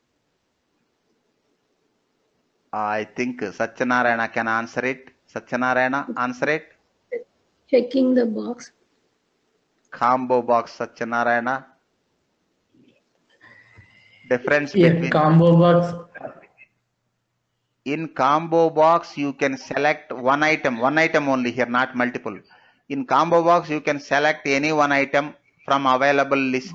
I think Satyanarayana can answer it. Satyanarayana, answer it. Checking the box. Combo box, Satyanarayana. Difference Yes, between combo box. in combo box you can select one item, one item only here, not multiple. In combo box you can select any one item from available list,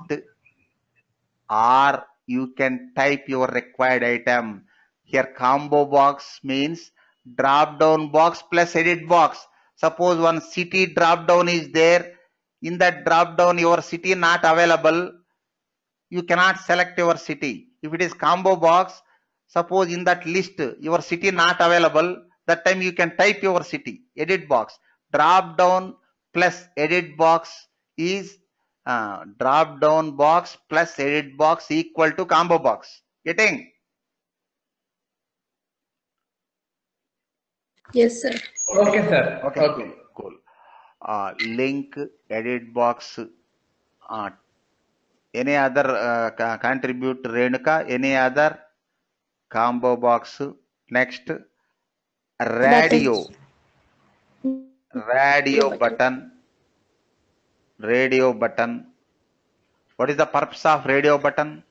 or you can type your required item. Here combo box means drop down box plus edit box. Suppose one city drop down is there, in that drop down your city not available, you cannot select your city. If it is combo box, suppose in that list your city not available, that time you can type your city. Edit box. Drop down plus edit box is uh, drop down box plus edit box equal to combo box. Getting? Yes, sir. Okay, sir. Okay, Okay. cool, cool. Uh, link, edit box. Uh, any other uh, contribute, Renuka? Any other? Combo box. Next, radio. Radio button. Radio button. What is the purpose of radio button?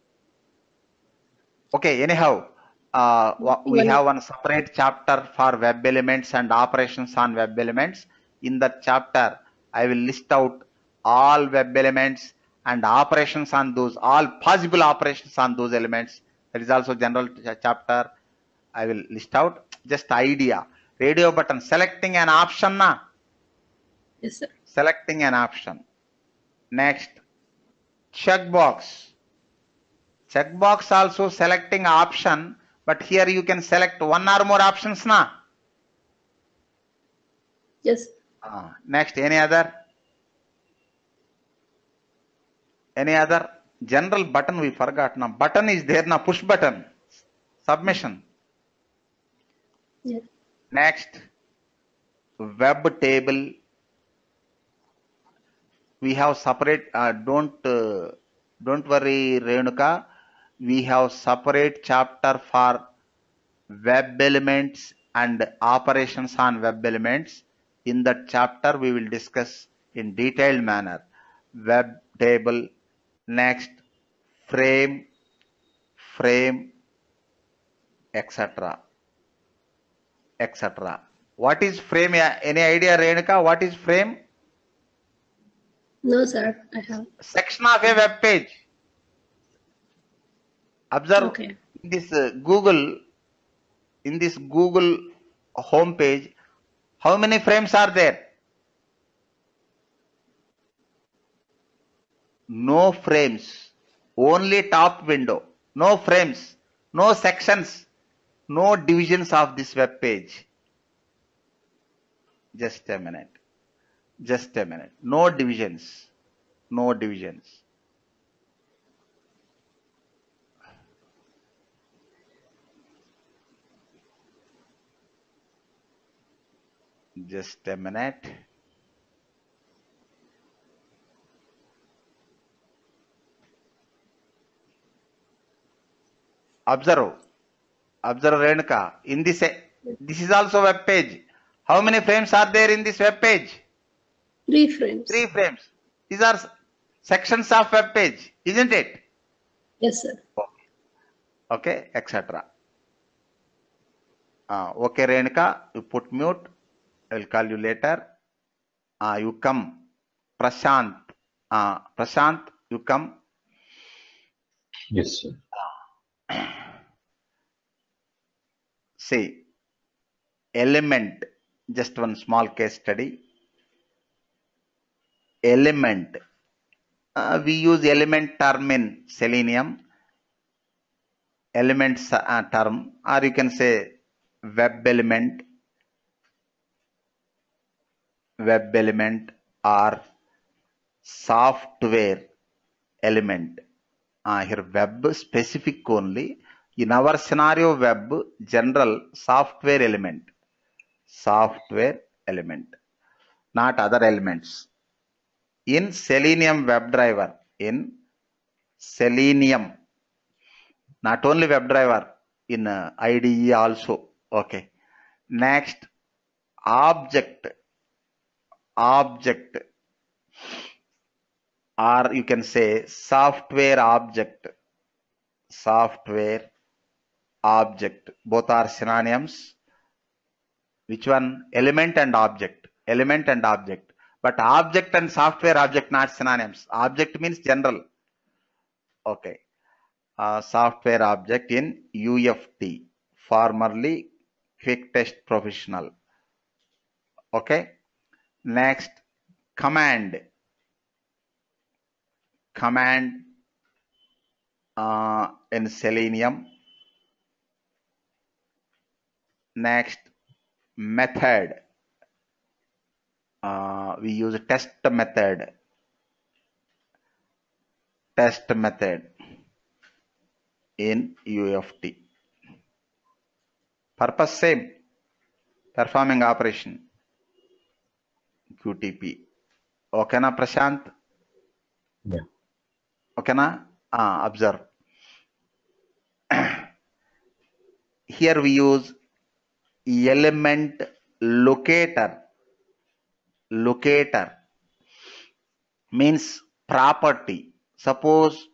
Okay, anyhow, uh, we have one separate chapter for web elements and operations on web elements. In that chapter, I will list out all web elements and operations on those, all possible operations on those elements. That is also general chapter. I will list out just idea. Radio button, selecting an option na? Yes, sir. Selecting an option. Next, checkbox. Checkbox also selecting option, but here you can select one or more options na? Yes. Uh, next, any other? Any other? General button we forgot. Now button is there now, push button. Submission. Yeah. Next, web table. We have separate, uh, don't, uh, don't worry Renuka. We have separate chapter for web elements and operations on web elements. In that chapter, we will discuss in detailed manner web table. Next, frame, frame, et cetera, et cetera. What is frame? Any idea, Renuka? What is frame? No, sir. I have. Section of a web page. Observe Okay. in this uh, Google, in this Google home page, how many frames are there? no frames, only top window, no frames, no sections, no divisions of this web page. Just a minute. Just a minute. No divisions. No divisions. Just a minute. Observe. Observe Renuka. In this, this is also web page. How many frames are there in this web page? Three frames. Three frames. These are sections of web page, isn't it? Yes, sir. Okay, et cetera. Uh, okay, Renuka, you put mute. I will call you later. Uh, you come. Prashant. Uh, Prashant, you come. Yes, sir. See, element, just one small case study. Element. Uh, we use element term in Selenium. Elements uh, term, or you can say web element, web element or software element. Uh, here web specific only. In our scenario, web general software element, software element, not other elements. In Selenium WebDriver, in Selenium, not only WebDriver, in uh, I D E also. Okay. Next, object, object, or you can say software object, software object. Both are synonyms. Which one? Element and object. Element and object. But object and software object not synonyms. Object means general. Okay. Uh, software object in U F T, formerly Quick Test Professional. Okay. Next, command. Command uh, in Selenium. Next, method. Uh, we use test method. Test method in U F T. Purpose same. Performing operation. Q T P. Okay na Prashant? Yeah. Okay na? Ah, observe. Here we use element locator. Locator means property. Suppose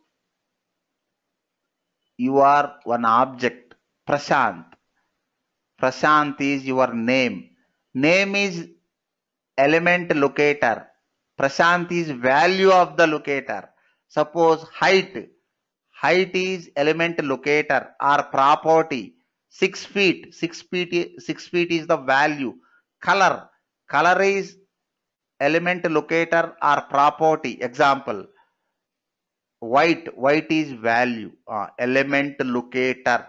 you are one object, Prashant. Prashant is your name. Name is element locator. Prashant is value of the locator. Suppose height. Height is element locator or property. Six feet. Six feet. Six feet is the value. Color. Color is element locator or property. Example. White. White is value. Uh, element locator.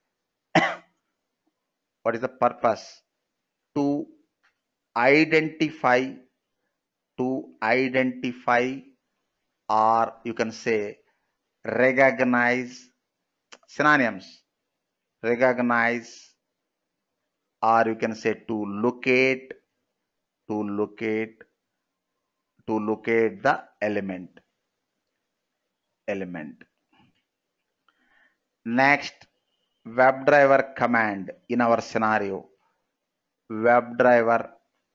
What is the purpose? To identify, to identify, or you can say recognize, synonyms, recognize, or you can say to locate, to locate, to locate the element, element. Next, WebDriver command in our scenario. WebDriver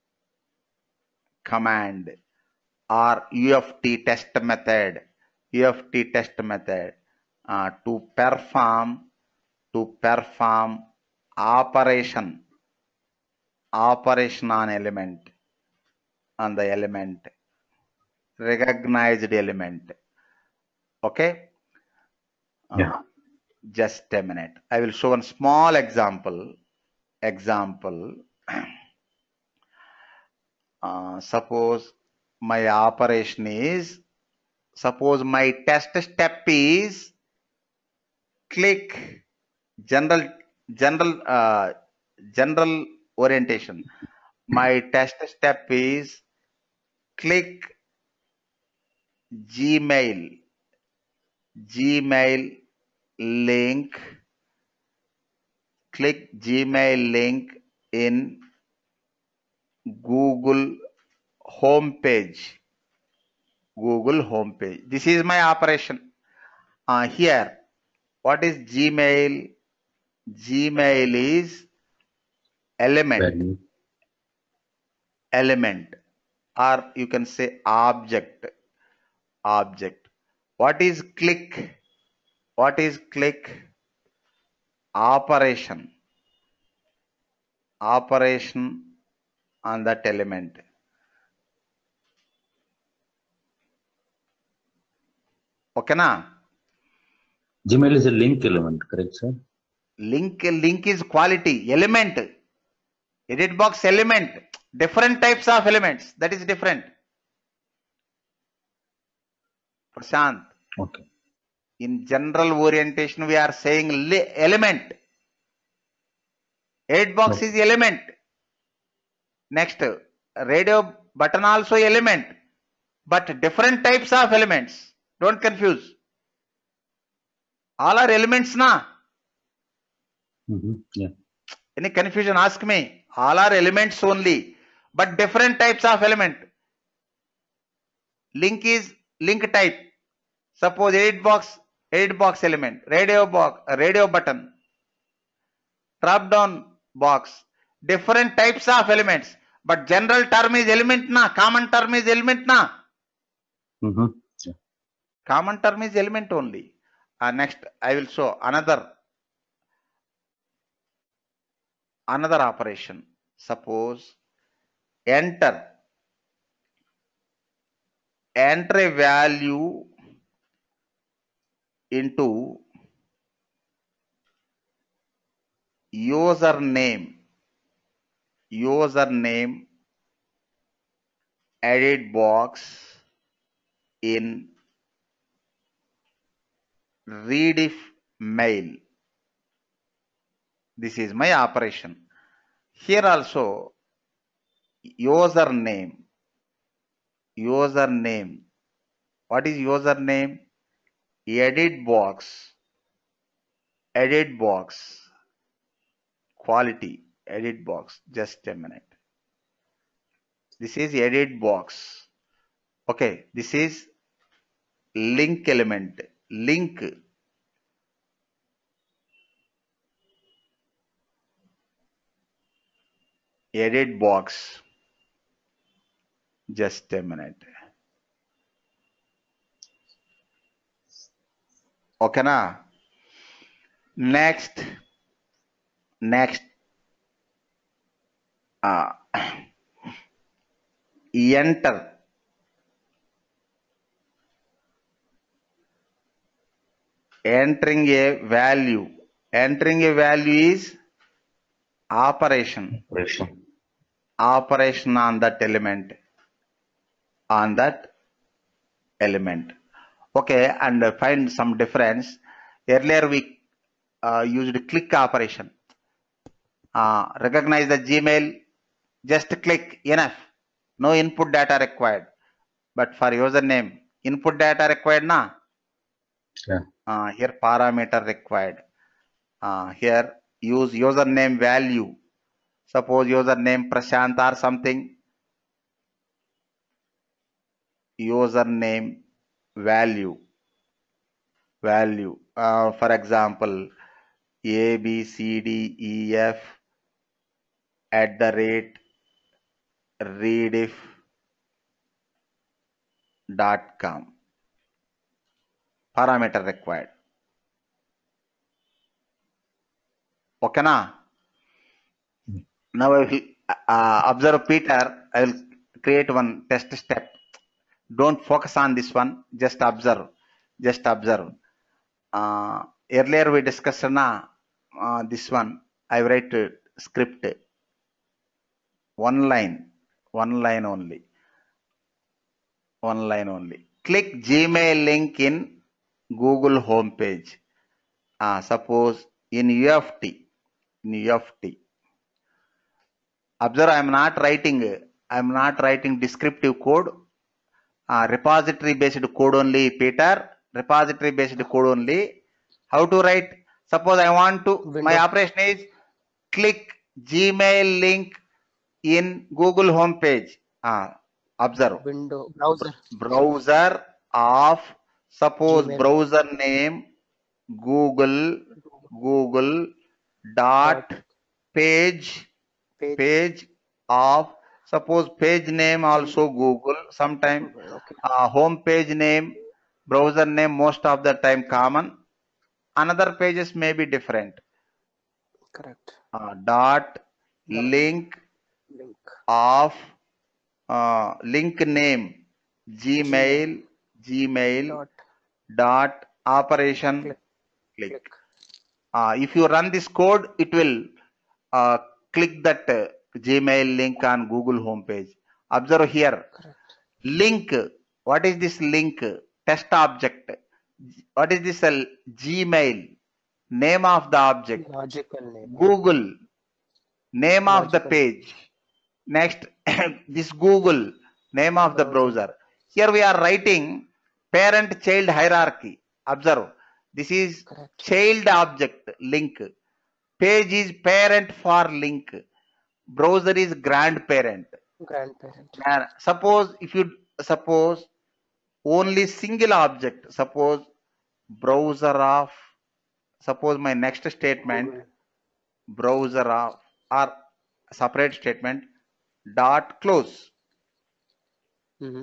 command or U F T test method. U F T test method uh, to perform to perform operation operation on element on the element recognized element. Okay. Yeah. Uh, just a minute. I will show one small example. Example. Uh, suppose my operation is Suppose my test step is click general general uh, general orientation. My test step is click Gmail Gmail link click Gmail link in Google homepage. Google homepage. This is my operation. Uh, here, what is Gmail? Gmail is element. Value. Element, or you can say object. Object. What is click? What is click? Operation. Operation on that element. Okay na? Gmail is a link element, correct, sir? Link link is quality element. Edit box element. Different types of elements. That is different. Prashant. Okay. In general orientation, we are saying element. Edit box Okay. is element. Next, radio button also element. But different types of elements. Don't confuse. All are elements na. Mm-hmm. Yeah. Any confusion, ask me. All are elements only, but different types of element. Link is link type. Suppose edit box, edit box element, radio box, radio button, drop down box. Different types of elements, but general term is element na. Common term is element na. Mm-hmm. Yeah. Common term is element only. Uh, next, I will show another another operation. Suppose enter enter a value into username username edit box in rediff mail. This is my operation. Here also username username. What is username? Edit box edit box quality edit box. Just a minute. This is edit box. Okay, this is link element. Link edit box. Just a minute. Okay na? Next, next, uh, enter entering a value. Entering a value is operation. Operation. Operation on that element. On that element. Okay, and find some difference. Earlier we uh, used click operation. Uh, recognize the Gmail, just click, enough. No input data required. But for username, input data required na? Yeah. Uh, here parameter required. Uh, here use username value. Suppose username Prashant or something. Username value. Value. Uh, for example, A, B, C, D, E, F at the rate rediff dot com. Parameter required. Okay na? Now I will uh, observe Peter. I will create one test step. Don't focus on this one. Just observe. Just observe. Uh, earlier we discussed na uh, this one. I write uh, script. One line. One line only. One line only. click Gmail link in Google homepage. Uh, suppose in U F T, in U F T. Observe, I am not writing, I am not writing descriptive code. Uh, repository based code only, Peter. Repository based code only. How to write? Suppose I want to, Window. my operation is click Gmail link in Google homepage. Uh, observe. Window browser. Browser of, suppose Gmail. browser name Google, Google dot page, Page. page of, suppose page name also Google, sometime Okay. uh, home page name, browser name most of the time common. Another pages may be different. Correct. Uh, dot link Link. of uh, link name Gmail, Gmail Dot. dot operation Click. click. Click. Uh, if you run this code, it will uh, click that uh, Gmail link on Google homepage. Observe here. Correct. Link. What is this link? Test object. What is this? Uh, Gmail. Name of the object. Logical name. Google. Name of the Logical. page. Next, this Google. Name of the browser. Here we are writing parent-child hierarchy. Observe. This is Correct. child object link. Page is parent for link. Browser is grandparent. Grandparent. And suppose if you suppose only single object, suppose browser of, suppose my next statement, Google. browser of, or separate statement, dot close. Mm-hmm.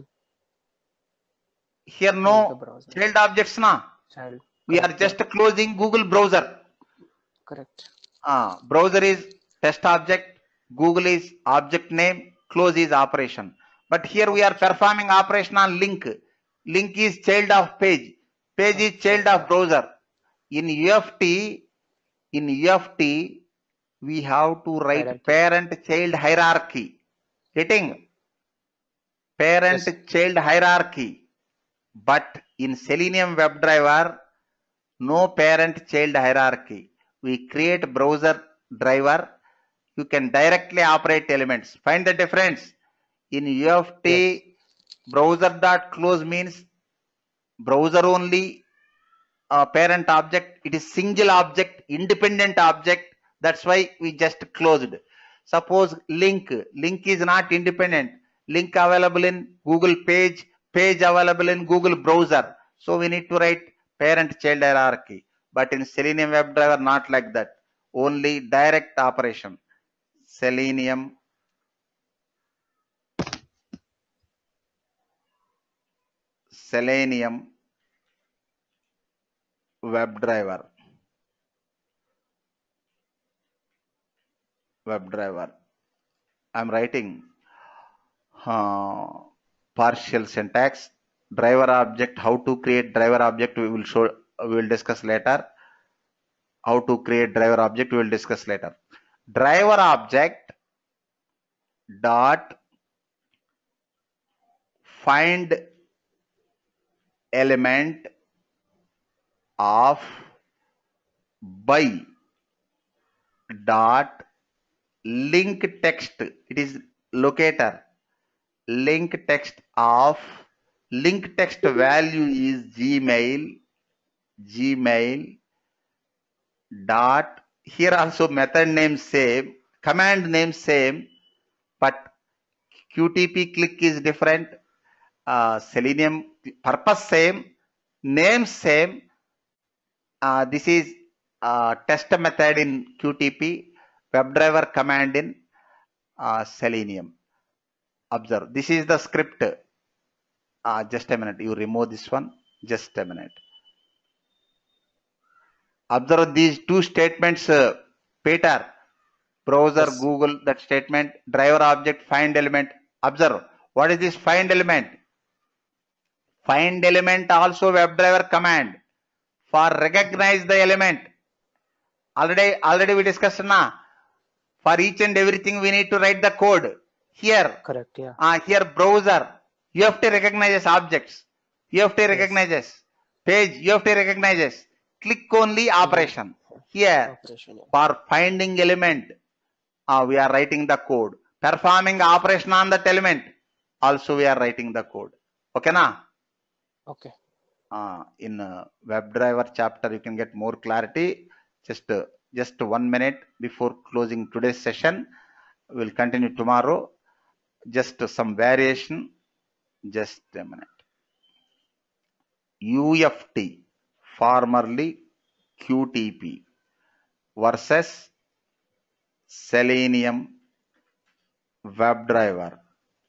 Here Close the no browser. child objects na. Child. We are Correct. just closing Google browser. Correct. Uh, browser is test object, Google is object name, close is operation. But here we are performing operation on link. Link is child of page. Page is child of browser. In U F T, in U F T, we have to write Hierarchy. parent-child hierarchy. Getting? Parent-child hierarchy. But in Selenium WebDriver, no parent-child hierarchy. We create browser driver. You can directly operate elements. Find the difference. In U F T, Yes. browser.close means browser only uh, parent object. It is single object, independent object. That's why we just closed. Suppose link. Link is not independent. Link available in Google page. Page available in Google browser. So we need to write parent-child hierarchy. But in Selenium WebDriver, not like that. Only direct operation. Selenium Selenium WebDriver. WebDriver. I'm writing uh, partial syntax. Driver object. How to create driver object? We will show. We will discuss later. How to create driver object? We will discuss later. Driver object dot find element of by dot link text. It is locator. Link text of link text value is Gmail. Gmail dot, here also method name same, command name same, but Q T P click is different. Uh, Selenium purpose same, name same. Uh, this is uh, test method in Q T P, WebDriver command in uh, Selenium. Observe, this is the script. Uh, just a minute, you remove this one. Just a minute. Observe these two statements, uh, Peter. Browser, Yes. Google, that statement, driver object, find element. Observe, what is this find element? Find element also WebDriver command for recognize the element. Already, already we discussed now. For each and everything we need to write the code. Here, Correct. Yeah. uh, here browser, you have to recognize objects. U F T Yes. recognizes. Page U F T recognizes. Click only operation. Here, Operation. Yeah. for finding element, uh, we are writing the code. Performing operation on that element, also we are writing the code. Okay, na? Okay. Uh, in uh, WebDriver chapter, you can get more clarity. Just uh, just one minute before closing today's session. We'll continue tomorrow. Just uh, some variation. Just a minute. U F T, formerly Q T P, versus Selenium WebDriver.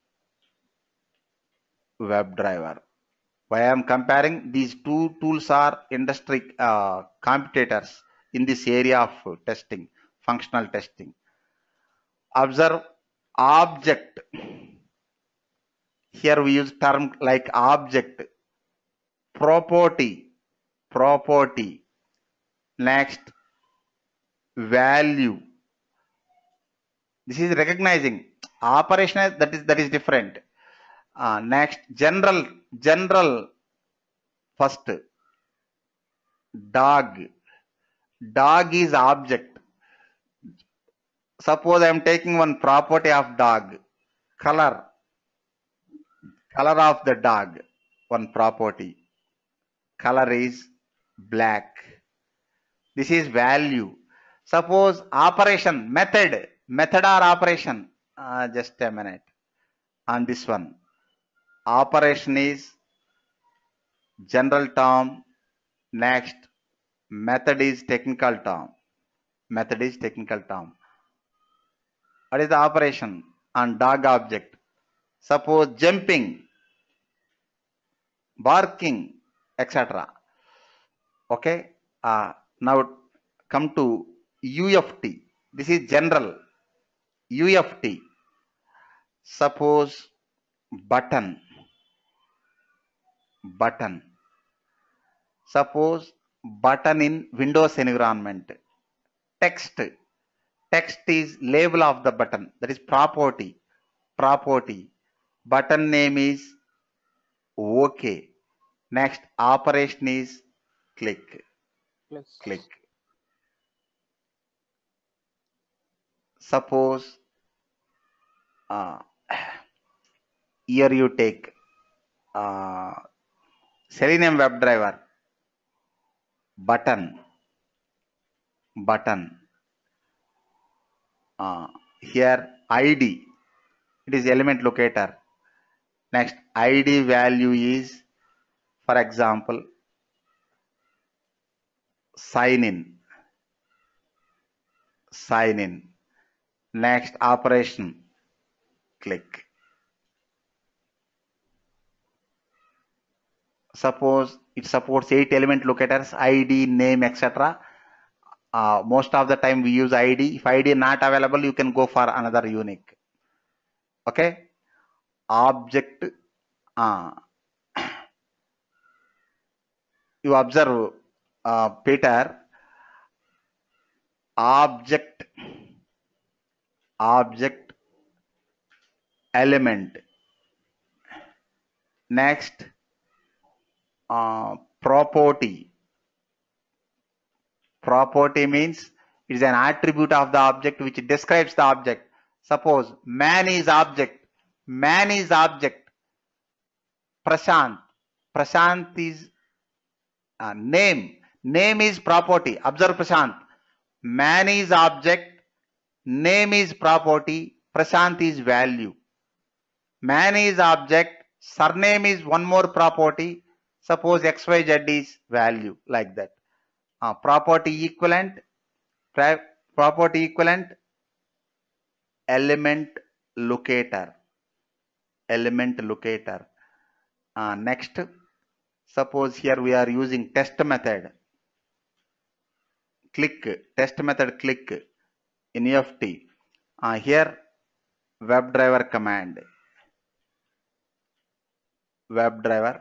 WebDriver. Why I am comparing? These two tools are industry uh, competitors in this area of testing, functional testing. Observe object. Here we use term like object, property, property. Next, value. This is recognizing. Operational, that is that is different. Uh, next, general, general. First, dog. Dog is object. Suppose I am taking one property of dog. Color. Color of the dog. One property. Color is black. This is value. Suppose operation, method. Method or operation. Uh, just a minute. On this one. Operation is general term. Next, method is technical term. Method is technical term. What is the operation on dog object? Suppose jumping, barking, et cetera. Okay. Uh, now come to U F T. This is general. U F T. Suppose button. Button. Suppose button in Windows environment. Text. Text is label of the button. That is property. Property. Button name is OK. Next, operation is click. Click. Click. Suppose uh, here you take uh, Selenium WebDriver. Button. Button. Uh, here I D. It is element locator. Next, I D value is, for example, sign in. Sign in. Next, operation. Click. Suppose it supports eight element locators, I D, name, et cetera. Uh, most of the time we use I D. If I D not available, you can go for another unique. Okay. Object. Uh, you observe, uh, Peter. Object. Object. Element. Next. Uh, property. Property means it is an attribute of the object which describes the object. Suppose man is object. Man is object. Prashant. Prashant is uh, name. Name is property. Observe Prashant. Man is object. Name is property. Prashant is value. Man is object. Surname is one more property. Suppose X Y Z is value, like that. Uh, property equivalent, property equivalent, element locator, element locator. Uh, next, suppose here we are using test method. Click, test method click in U F T. Uh, here, WebDriver command. WebDriver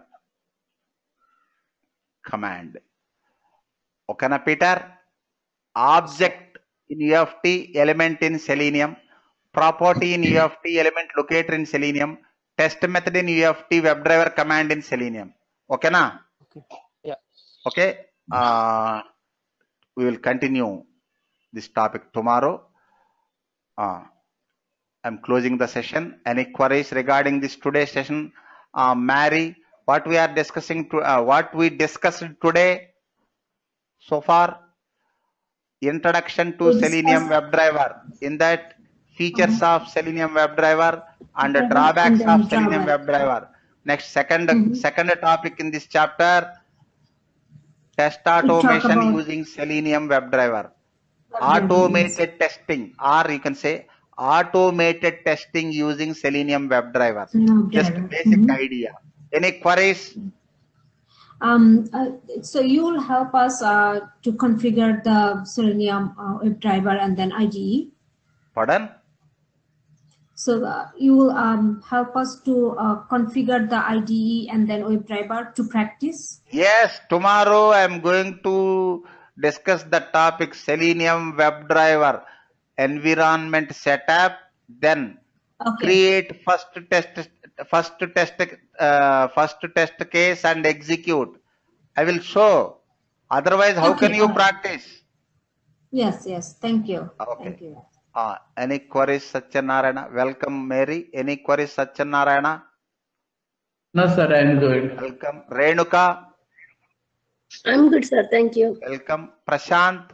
command. Okay, na Peter? Object in U F T, element in Selenium. Property in U F T, element locator in Selenium. Test method in U F T, WebDriver command in Selenium. Okay, na? Okay. Yeah. Okay. Uh, we will continue this topic tomorrow. Uh, I'm closing the session. Any queries regarding this today's session? Uh, Mary, what we are discussing to uh, what we discussed today so far? Introduction to We Selenium discussed- WebDriver. In that, features of Selenium WebDriver and the Driver drawbacks and then of Selenium drawback. WebDriver. Next, second Mhm. second topic in this chapter, test We talk automation about using Selenium WebDriver. WebDriver, Automated yes. testing, or you can say automated testing using Selenium WebDriver. Selenium Just WebDriver. basic Mhm. idea. Any queries? Um, uh, so you will help us uh, to configure the Selenium uh, WebDriver and then I D E. Pardon? So uh, you will um, help us to uh, configure the I D E and then WebDriver to practice. Yes, tomorrow I am going to discuss the topic Selenium WebDriver environment setup. Then Okay. create first test, first test, uh, first test case and execute. I will show. Otherwise, how Okay, can you alright. practice? Yes, yes. Thank you. Okay. Thank you. Uh, any queries, Satyanarayana? Welcome, Mary. Any queries, Satyanarayana? No, sir, I'm good. Welcome, Renuka. I'm good, sir. Thank you. Welcome, Prashant.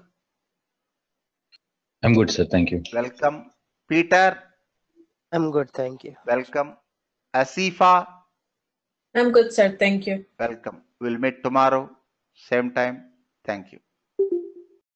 I'm good, sir. Thank you. Welcome, Peter. I'm good, thank you. Welcome, Asifa. I'm good, sir. Thank you. Welcome. We'll meet tomorrow, same time. Thank you.